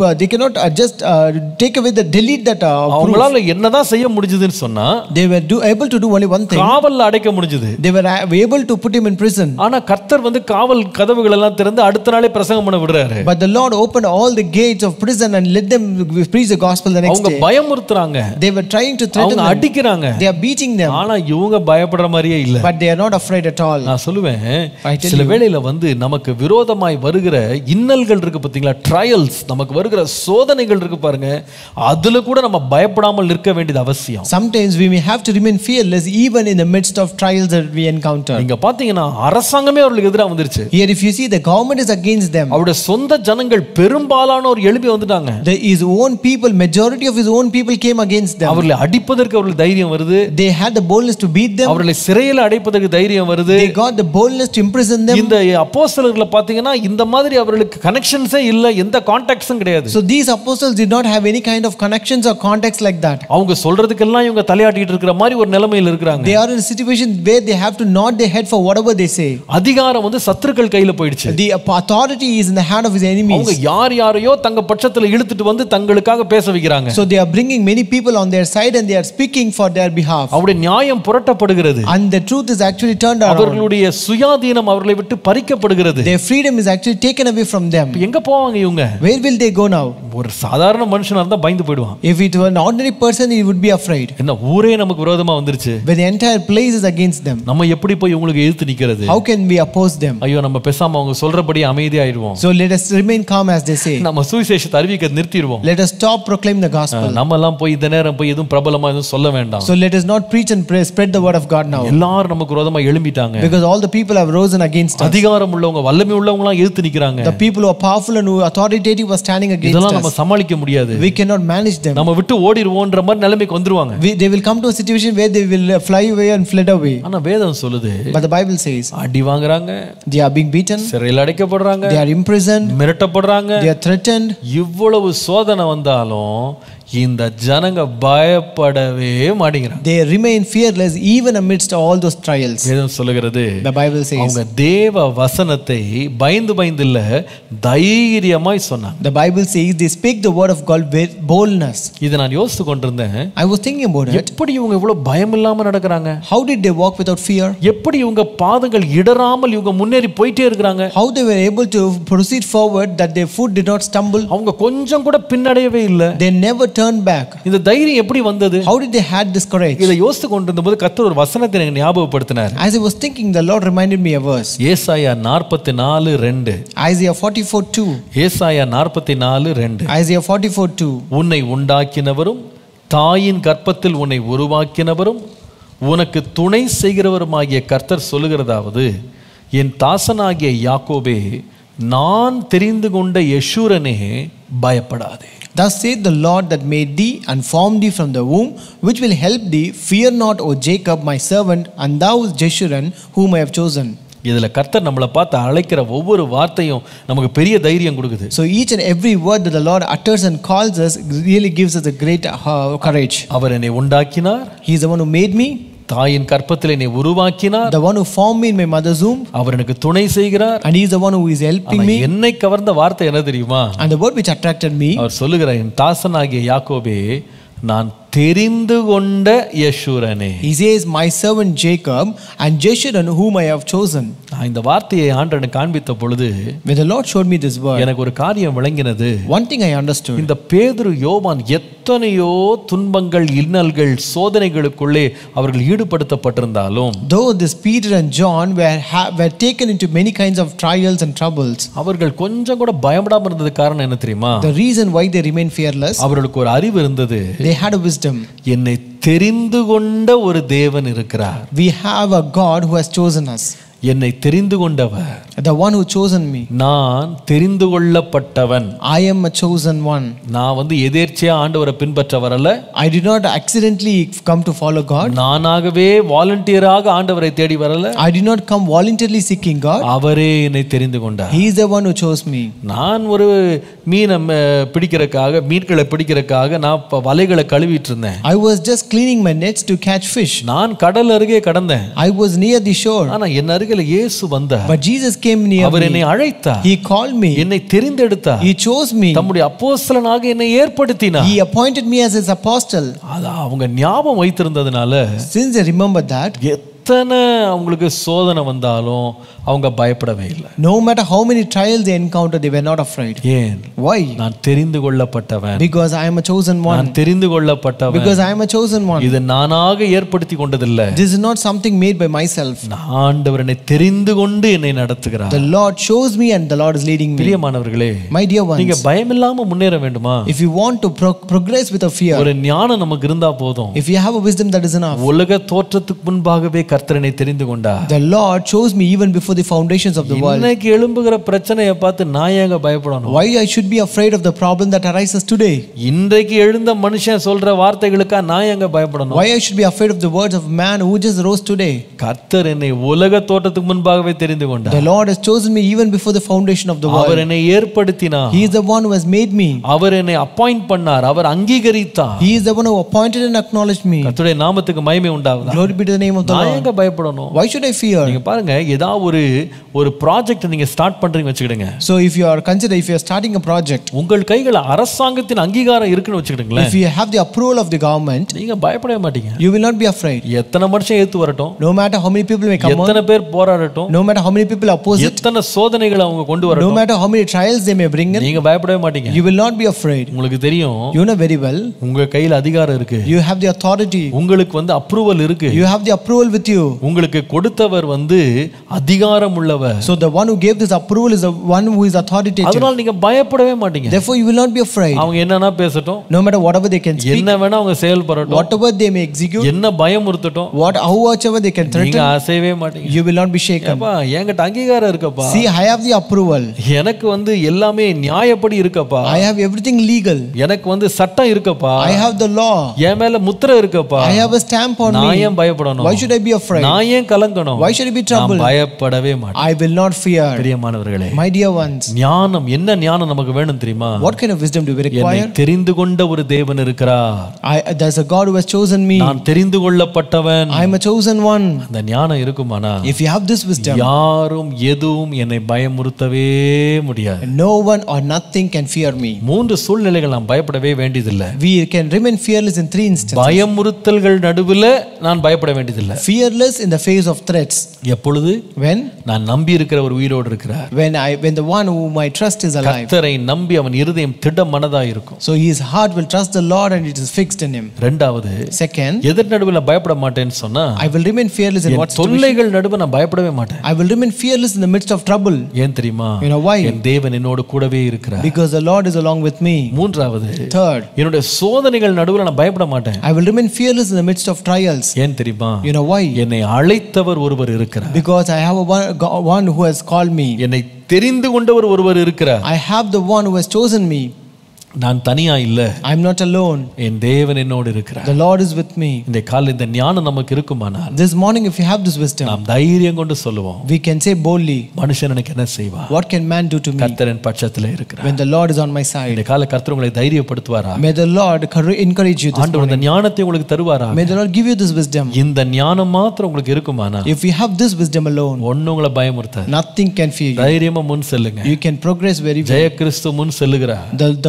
just take away delete that அவங்களால என்னதான் செய்ய முடிஞ்சதுன்னு சொன்னா, they were able to do only one thing. காவல்ல அடைக்க முடிஞ்சது. they were able to put him in prison. ஆனா கர்த்தர் காவல் கதவுகள் எல்லாம் திறந்து அடுத்த நாளே பிரசங்கம் பண்ண விடுறாரு. but the Lord opened all the gates of prison and let them preach the gospel the next day. அவங்க பயமுறுத்துறாங்க. they were trying to threaten them. அவங்க அடிக்குறாங்க. they are beating them. ஆனா இவங்க பயப்படுற மாதிரியே இல்ல. but they are not afraid at all. நான் சொல்லுவேன், சில வேளையில நமக்கு விரோதமாய் வருகிற இன்னல்கள் இருக்கு பாத்தீங்களா, ட்ரையல்ஸ், நமக்கு வருகிற சோதனைகள் இருக்கு பாருங்க, அதுல கூட நம்ம பயப்படாமல் நிற்க வேண்டியது அவசியம். sometimes we may have to remain fearless even in the midst of trials that we encounter. நீங்க பாத்தீங்கன்னா அரசாங்கமே அவங்களுக்கு எதிரா வந்துருச்சு. here if you see, the government is against them. அவருடைய சொந்த ஜனங்கள் பெரும்பாலானோர் எழுப்பி வந்துட்டாங்க. his own people, majority of his own people came against them. அவர்களை அடிப்பதற்கு அவர்களுக்கு தைரியம் வருது. they had the boldness to beat them. அவர்களை சிறையில் அடைப்பதற்கு தைரியம் வருது. they got the boldness to imprison them. இந்த அப்போஸ்தலர்களை பாத்தீங்கன்னா இந்த மாதிரி அவர்களுக்கு கனெக்ஷன்ஸே இல்ல, எந்த கான்டாக்ட்ஸும் கிடையாது. so these apostles did not have any kind of connections or contacts like that. அவங்க சொல்றதுக்கெல்லாம் இவங்க தலையாட்டிட்டு இருக்கிற மாதிரி ஒரு நிலைமையில் இருக்காங்க. they are in a situation where they have to nod their head for whatever they say. அதிகாரம் சத்துருக்கள் கையில போயிடுச்சு. the authority is in the hand of his enemies. அவங்க யாரையோ தங்க பட்சத்துல இழுத்துட்டு தங்களுக்காக பேச வைக்கிறாங்க. so they are bringing many people on their side and they are speaking for their behalf. அவருடைய நியாயம் புரட்டப்படுகிறது. and the truth is actually turned around. அவர்களுடைய சுயா சுயாதீனம் அவர்களை விட்டு பறிக்கப்படுகிறது. Their freedom is actually taken away from them. எங்க போவாங்க இவங்க? Where will they go now? ஒரு சாதாரண மனுஷனா இருந்தா பயந்து போயிடுவான். If it were an ordinary person, he would be afraid. என்ன ஊரே நமக்கு விரோதமா வந்துருச்சு. When the entire place is against them, நம்ம எப்படி போய் உங்களுக்கு எதிர்த்து நிக்கிறது? how can we oppose them? ஐயோ நம்ம பேசாம அவங்க சொல்றபடி அமைதியாயிடுவோம். So let us remain calm as they say. நம்ம சுவிசேஷத்தை அறிவிக்க நிறுத்திடுவோம். Let us stop proclaim the gospel. நம்ம எல்லாம் போய் இந்த நேரம் போய் எதுவும் பிரபலமா எதுவும் சொல்ல வேண்டாம். So let us not preach and spread the word of God now. எல்லாரும் நமக்கு விரோதமா எழும்பிட்டாங்க. Because all the people have risen against us. அதிகாரம் உள்ளவங்க வல்லமை உள்ளவங்க எல்லாம் எதிர்த்து நிக்கறாங்க. The people who are powerful and who are authoritative are standing against us. இதெல்லாம் நம்ம சமாளிக்க முடியாது. We cannot manage them. நம்ம விட்டு ஓடிடுவோம்ன்ற மாதிரி நிலைமைக்கு வந்துருவாங்க. They will come to a situation where they will fly away and fled away. ஆனா வேதம் சொல்லுது. But the Bible says அடி வாங்குறாங்க. they are being beaten. சிறையில் அடைக்கப்படுறாங்க. They are imprisoned. மிரட்டப்படுறாங்க. They are threatened. இவ்வளவு சோதனை வந்தாலும் இந்த ஜனங்க பயப்படவே மாட்டேங்கிறாங்க. They remain fearless even amidst all those trials. வேதம் சொல்லுகிறது. The Bible says அவங்க தேவ வசனத்தை பயந்து இல்ல தைரியமாய் சொன்னாங்க. The Bible says they speak the word of God with boldness. இத நான் யோசித்து கொண்டிருந்தேன். I was thinking about it. எப்படி இவங்க இவ்வளவு பயம் இல்லாம நடக்கறாங்க? How did they walk without fear? எப்படி இவங்க பாதங்கள் இடறாமல் இவங்க முன்னேறி போயிட்டே இருக்காங்க? How they were able to proceed forward that their foot did not stumble? அவங்க கொஞ்சம் கூட பின்னடையவே இல்ல. They never turned back. இந்த தைரியம் எப்படி வந்தது? How did they had this courage? இத யோசித்து கொண்டிருந்தபோது கர்த்தர் ஒரு வசனத்தை எனக்கு ஞாபகப்படுத்தினார். As I was thinking, the Lord reminded me a verse. ஏசாயா 44:2. Isaiah 44:2. ஏசாயா 44:2. Isaiah 44:2. உன்னை உண்டாக்கினவரும் தாயின் கர்ப்பத்தில் உன்னை உருவாக்கினவரும் உனக்கு துணை செய்கிறவருமாகிய கர்த்தர் சொல்லுகிறதாவது, என் தாசனாகிய யாக்கோபே, நான் தெரிந்து கொண்ட யெஷூரனே, பயப்படாதே. Thus saith the Lord that made thee and formed thee from the womb, which will help thee. Fear not, O Jacob, my servant, and thou Jeshurun, whom I have chosen. இதுல கர்த்தர் நம்மளை பார்த்து அழைக்கிற ஒவ்வொரு வார்த்தையும் நமக்கு பெரிய தைரியம் கொடுக்குது. So each and every word that the Lord utters and calls us really gives us a great courage. அவர் என்னை உண்டாக்கினார். He is the one who made me. தாயின் கர்ப்பத்தில் என்னை உருவாக்கினார். The one who formed me in my mother's womb. அவர் எனக்கு துணை செய்கிறார். And he is the one who is helping me. என்னை கவர்ந்த வார்த்தை என்ன தெரியுமா? And the word which attracted me. அவர் சொல்லுகிறார், என் தாசனாகிய யாக்கோபே, நான் தெரிந்து கொண்ட யெஷூரனே. He says, my servant Jacob and Jeshurun, whom I have chosen. இந்த வார்த்தையை ஆண்டவன் காண்பித்த பொழுது when the Lord showed me this word, எனக்கு ஒரு காரியம் விளங்கினது. one thing I understood. இந்த பேதுரு யோவான் எத்தனையோ துன்பங்கள், இன்னல்கள், சோதனைகளுக்குள்ளே அவர்கள் ஈடுபடுத்தப்பட்டிருந்தாலும், though this Peter and John were taken into many kinds of trials and troubles, அவர்கள் கொஞ்சம் கூட பயப்படாம இருந்தது காரணம் என்ன தெரியுமா? the reason why they remained fearless, அவர்களுக்கு ஒரு அறிவு இருந்தது. they had a wisdom. என்னை தெரிந்து கொண்ட ஒரு தேவன் இருக்கிறார். We have a God who has chosen us. என்னை தெரிந்து கொண்டவர், the one who chosen me. நான் தெரிந்து கொள்ளப்பட்டவன். I am a chosen one. நான் எதேர்ச்சையா ஆண்டவரை பின்பற்ற வரல. I did not accidentally come to follow God. நானாகவே வாலண்டியராக ஆண்டவரை தேடி வரல. I did not come voluntarily seeking God. அவரே என்னை தெரிந்து கொண்டார். He is the one who chose me. நான் ஒரு மீனை பிடிக்கிறதுக்காக, மீன்களை பிடிக்கிறதுக்காக நான் வலைகளை கழுவிட்டு இருந்தேன். I was just cleaning my nets to catch fish. நான் கடல் அருகே கடந்தேன். I was near the shore. ஆனா என் அருகில இயேசு வந்தார். But Jesus came near our me. என்னை அழைத்தார். He called me. என்னை தெரிந்தெடுத்தார். He chose me. தம்முடைய அப்போஸ்தலனாக என்னை ஏற்படுத்தினார். He appointed me as his apostle. அது அவங்க ஞாபகம் வைத்திருந்ததனால, since they remembered that, எத்தனை அவங்களுக்கு சோதனை வந்தாலும் அவங்க பயப்படவே இல்லை. no matter how many trials they encountered, they were not afraid. ஏன்? Why? நான் தெரிந்து கொள்ளப்பட்டவன். Because I am a chosen one. நான் தெரிந்து கொள்ளப்பட்டவன். Because I am a chosen one. இது நானாக ஏற்படுத்தி கொண்டதில்லை. This is not something made by myself. ஆண்டவர் என்னை தெரிந்து கொண்டு என்னை நடத்துகிறார். The Lord chose me and the Lord is leading me. பிரியமானவர்களே, my dear ones, நீங்க பயமில்லாம முன்னேற வேண்டுமா? if you want to progress with a fear, ஒரு ஞானம் நமக்கு இருந்தா போதும். if you have a wisdom, that is enough. உலக தோற்றத்துக்கு முன்பாகவே கர்த்தர் என்னை தெரிந்து கொண்டார். The Lord chose me even before the foundations of the world. இன்னைக்கு எழும்புகிற பிரச்சனையை பார்த்து நான் ஏங்க பயப்படணும்? Why I should be afraid of the problem that arises today? இன்றைக்கு எழுந்த மனுஷன் சொல்ற வார்த்தைகளுக்கு நான் ஏங்க பயப்படணும்? Why I should be afraid of the words of man who just rose today? கர்த்தர் என்னை உலக தோற்றத்துக்கு முன்பாகவே தெரிந்து கொண்டார். The Lord has chosen me even before the foundation of the world. அவர் என்னை ஏற்படுத்தினார். He is the one who has made me. அவர் என்னை அப்பாயிண்ட் பண்ணார். அவர் அங்கீகரித்தார். He is the one who appointed and acknowledged me. கர்த்தருடைய நாமத்துக்கு மகிமை உண்டாவதாக. Glory be to the name of the Lord. ஏங்க பயப்படணும்? Why should I fear? நீங்க பாருங்க, ஏதாவது ஒரு ப்ராஜெக்ட் நீங்க ஸ்டார்ட் பண்றீங்க வச்சுக்கிடுங்க. So if you are starting a project, உங்கள் கையில அரசாங்கத்தின் அங்கீகாரம் இருக்குன்னு வச்சுக்கிடுங்களேன், if you have the approval of the government, நீங்க பயப்படவே மாட்டீங்க. you will not be afraid. எத்தனை மனுஷன் ஏத்து வரட்டும், No matter how many people may come on, எத்தனை பேர் போராடட்டும், no matter how many people oppose it, எத்தனை சோதனைகளை அவங்க கொண்டு no வரட்டும், matter how many trials they may bring in, நீங்க பயப்படவே மாட்டீங்க. you will not be afraid. உங்களுக்கு தெரியும், You know very well, உங்க கையில அதிகாரம் இருக்கு, you have the authority, உங்களுக்கு அப்ரூவல் இருக்கு, you have the approval with you. உங்களுக்கு கொடுத்தவர் அதிகாரம் உள்ளவர். So the one who gave this approval is the one who is authoritative. அதனால நீங்க பயப்படவே மாட்டீங்க. Therefore you will not be afraid. அவங்க என்னன்னா பேசட்டும், No matter whatever they can speak, என்ன வேணா அவங்க செயல்படட்டும், whatever they may execute, என்ன பயமுறுத்தட்டும், however they can நீங்க threaten, அசையவே மாட்டீங்க. you will not be shaken. அப்பா என்கிட்ட அங்கீகாரம் இருக்கப்பா, See, I have the approval. எனக்கு எல்லாமே நியாயப்படி இருக்கப்பா, I have everything legal. எனக்கு சட்டம் இருக்கப்பா, I have the law. என் மேல முத்திரை இருக்கப்பா, I have a stamp on நான் me. ஏன் பயப்படணும்? Why should I be afraid? நான் ஏன் கலங்கணும்? Why should I be troubled? நான் பயப்படவே மாட்டேன். I will not fear. பிரியமானவர்களே, My dear ones, ஞானம், என்ன ஞானம் நமக்கு வேணும் தெரியுமா? what kind of wisdom do we என்னை require? தெரிந்து கொண்ட ஒரு தேவன் இருக்கிறார். There's a God who has chosen me. நான் தெரிந்து கொள்ளப்பட்டவன். I am a chosen one. அந்த ஞானம் இருக்குமானா, If you have this wisdom, யாரும் எதுவும் என்னை பயமுறுத்தவே முடியாது. no one or nothing can fear me. 3 சூழ்நிலைகள் நாம் பயப்படவே வேண்டியதில்லை. We can remain fearless in 3 instances. பயமுறுத்தல்கள் நடுவில் நான் பயப்பட வேண்டியதில்லை. Fearless in the face of threats. எப்பொழுது? When? நான் நம்பி இருக்கிற ஒரு உயிரோடு இருக்கிறார். When the one whom I trust is alive. கர்த்தரை நம்பி அவன் இருதயம் திட மனதாய் இருக்கும். So his heart will trust the Lord and it is fixed in him. இரண்டாவது, Second, எதிர் நடுவில் பயப்பட மாட்டேன்னு சொன்னா, I will remain fearless in what situation? தொல்லைகள் நடுவில் நான் பயப்படவே மாட்டேன். I will remain fearless in the midst of trouble. ஏன் தெரியுமா? You know why? என் தேவன் என்னோடு கூடவே இருக்கிறார். Because the Lord is along with me. மூன்றாவது, Third, என்னுடைய சோதனைகள் நடுவில் நான் பயப்பட மாட்டேன். I will remain fearless in the midst of trials. ஏன் தெரியுமா? You know why? என்னை அழைத்தவர் ஒருவர் இருக்கிறார். Because I have one who has called me. என்னை தெரிந்து கொண்டவர் ஒருவர் இருக்கிறார். I have the one who has chosen me. நான் தனியா இல்ல. I am not alone. என் தேவன் என்னோடு இருக்கிறார். The Lord is with me. இந்த ஞானம் நமக்கு இருக்குமானால், This morning if you have this wisdom, நாம் தைரியம் கொண்டு சொல்லுவோம், we can say boldly, மனுஷன் எனக்கு என்ன செய்வார்? What can man do to me? கர்த்தர் என் பட்சத்திலே இருக்கிறார். When the Lord is on my side. இந்த கால கர்த்தர் உங்களை தைரியப்படுத்துவாரா? May the Lord encourage you this ஆண்டவர் இந்த morning. ஞானத்தை உங்களுக்கு தருவாரா? May the Lord give you this wisdom. இந்த ஞானம் மாத்திரம் உங்களுக்கு இருக்குமானால், If you have this wisdom alone, ஒண்ணும் உங்களை பயமுறுத்தாது. nothing can fear you. தைரியமா முன் செல்லுங்க. You can progress very well. ஜெய கிறிஸ்து முன் செல்லுகிறார்.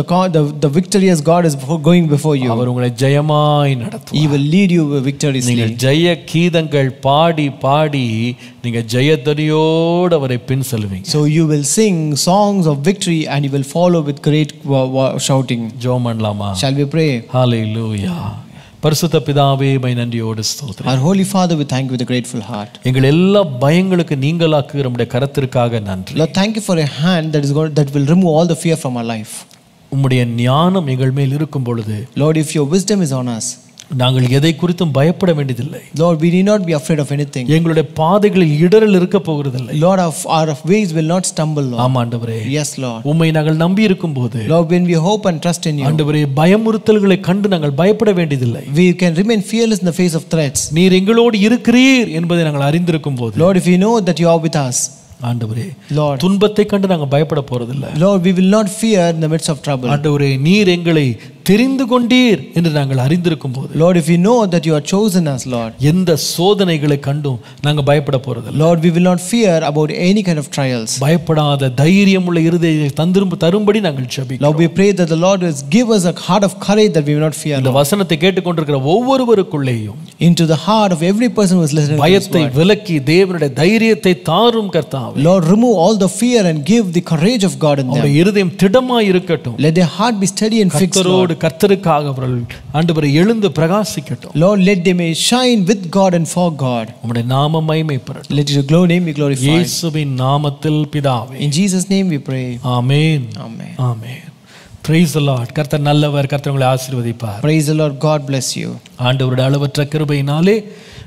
The victorious God is going before you. அவர் உங்களை ஜெயமாய் நடத்துவார். He will lead you victoriously. நீங்கள் ஜெய கீதங்கள் பாடி பாடி நீங்க ஜெயத்தொனியோடு அவரை பின் செல்வீங்க. So you will sing songs of victory and you will follow with great shouting. ஜெபம் பண்ணலாமா? Shall we pray? ஹalleluya. பரிசுத்த பிதாவே, மை நன்றியோடு ஸ்தோத்திரம். Our holy Father, we thank you with a grateful heart. எங்கள் எல்லா பயங்களுக்கு நீங்களாக்குகிற உம்முடைய கரத்திற்காக நன்றி. Lord, thank you for a hand that will remove all the fear from our life. உம்முடைய ஞானம் எங்கள் மேல் இருக்கும் பொழுது, Lord, if your wisdom is on us, நாங்கள் எதை குறித்தும் பயப்பட வேண்டியதில்லை. Lord, we need not be afraid of anything. எங்களுடைய பாதைகளில் இடறல் இருக்க போகிறதில்லை. Lord, our ways will not stumble, Lord. ஆமாண்டவரே. Yes, Lord. உம்மை நாங்கள் நம்பி இருக்கும்போது, Lord, when we hope and trust in you, ஆண்டவரே, பயமுறுத்தல்களை கண்டு நாங்கள் பயப்பட வேண்டியதில்லை. we can remain fearless in the face of threats. நீர் எங்களோடு இருக்கிறீர் என்பதை நாங்கள் அறிந்திருக்கும் போது, Lord, if we know that you are with us, ஆண்டவரே, Lord, துன்பத்தை கண்டு நாங்கள் பயப்பட போறதில்லை. Lord, we will not fear in the midst of trouble. ஆண்டவரே, நீர் எங்களை தெரிந்து கொண்டீர் என்று நாங்கள் அறிந்திருக்கும் போது, Lord, if we know that you are chosen us, Lord, எந்த சோதனைகளை கண்டும் நாங்கள் பயப்பட போறதில்லை. Lord, we will not fear about any kind of trials. பயப்படாத தைரியமுள்ள இருதயத்தை தரும்படி நாங்கள் ஜெபிக்கிறோம். Lord, we pray that the Lord will give us a heart of courage that we will not fear. இந்த வசனத்தை கேட்டுக்கொண்டிருக்கிற ஒவ்வொருவருக்குள்ளேயும் Into the heart of every person who is listening to this பயத்தை word, விலக்கி தேவனுடைய தைரியத்தை தாரும் கர்த்தாவே. Lord, remove all the fear and give the courage of God in them. அவருடைய இருதயம் திடமாய் இருக்கட்டும். Let their heart be steady and fixed, Lord. கர்த்தருக்காக அவர்கள் ஆண்டவரை எழுந்து பிரகாசிக்கட்டும். Lord, let them may shine with God and for God. உம்முடைய நாமம் மகிமைப்படட்டும். Let your name be glorified. இயேசுவின் நாமத்தில் பிதாவே. In Jesus' name we pray. Amen. Amen. Amen. Praise the Lord. கர்த்தர் நல்லவர். கர்த்தர் உங்களை ஆசீர்வதிப்பார். Praise the Lord. God bless you. ஆண்டவருடைய அளவற்ற கிருபையினாலே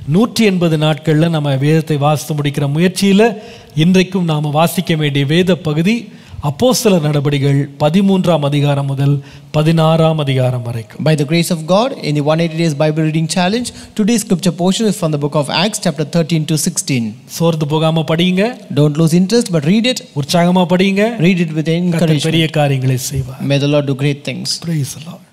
180 நாட்கள்ல நம்ம வேதத்தை வாசித்து முடிக்கிற முயற்சியில இன்றைக்கும் நாம வாசிக்க வேண்டிய வேத பகுதி அப்போஸ்தலர் நடபடிகள் 13ஆம் அதிகாரம் முதல் 16ஆம் அதிகாரம் வரைக்கும். By the grace of God, in the 180 days Bible reading challenge, today's scripture portion is from the book of Acts chapter 13 to 16. சோர்ந்து போகாம படிங்க. Don't lose interest but read it. உற்சாகமா படிங்க. Read it with encouragement. பெரிய காரியங்களை செய்வார். May the Lord do great things. Praise the Lord.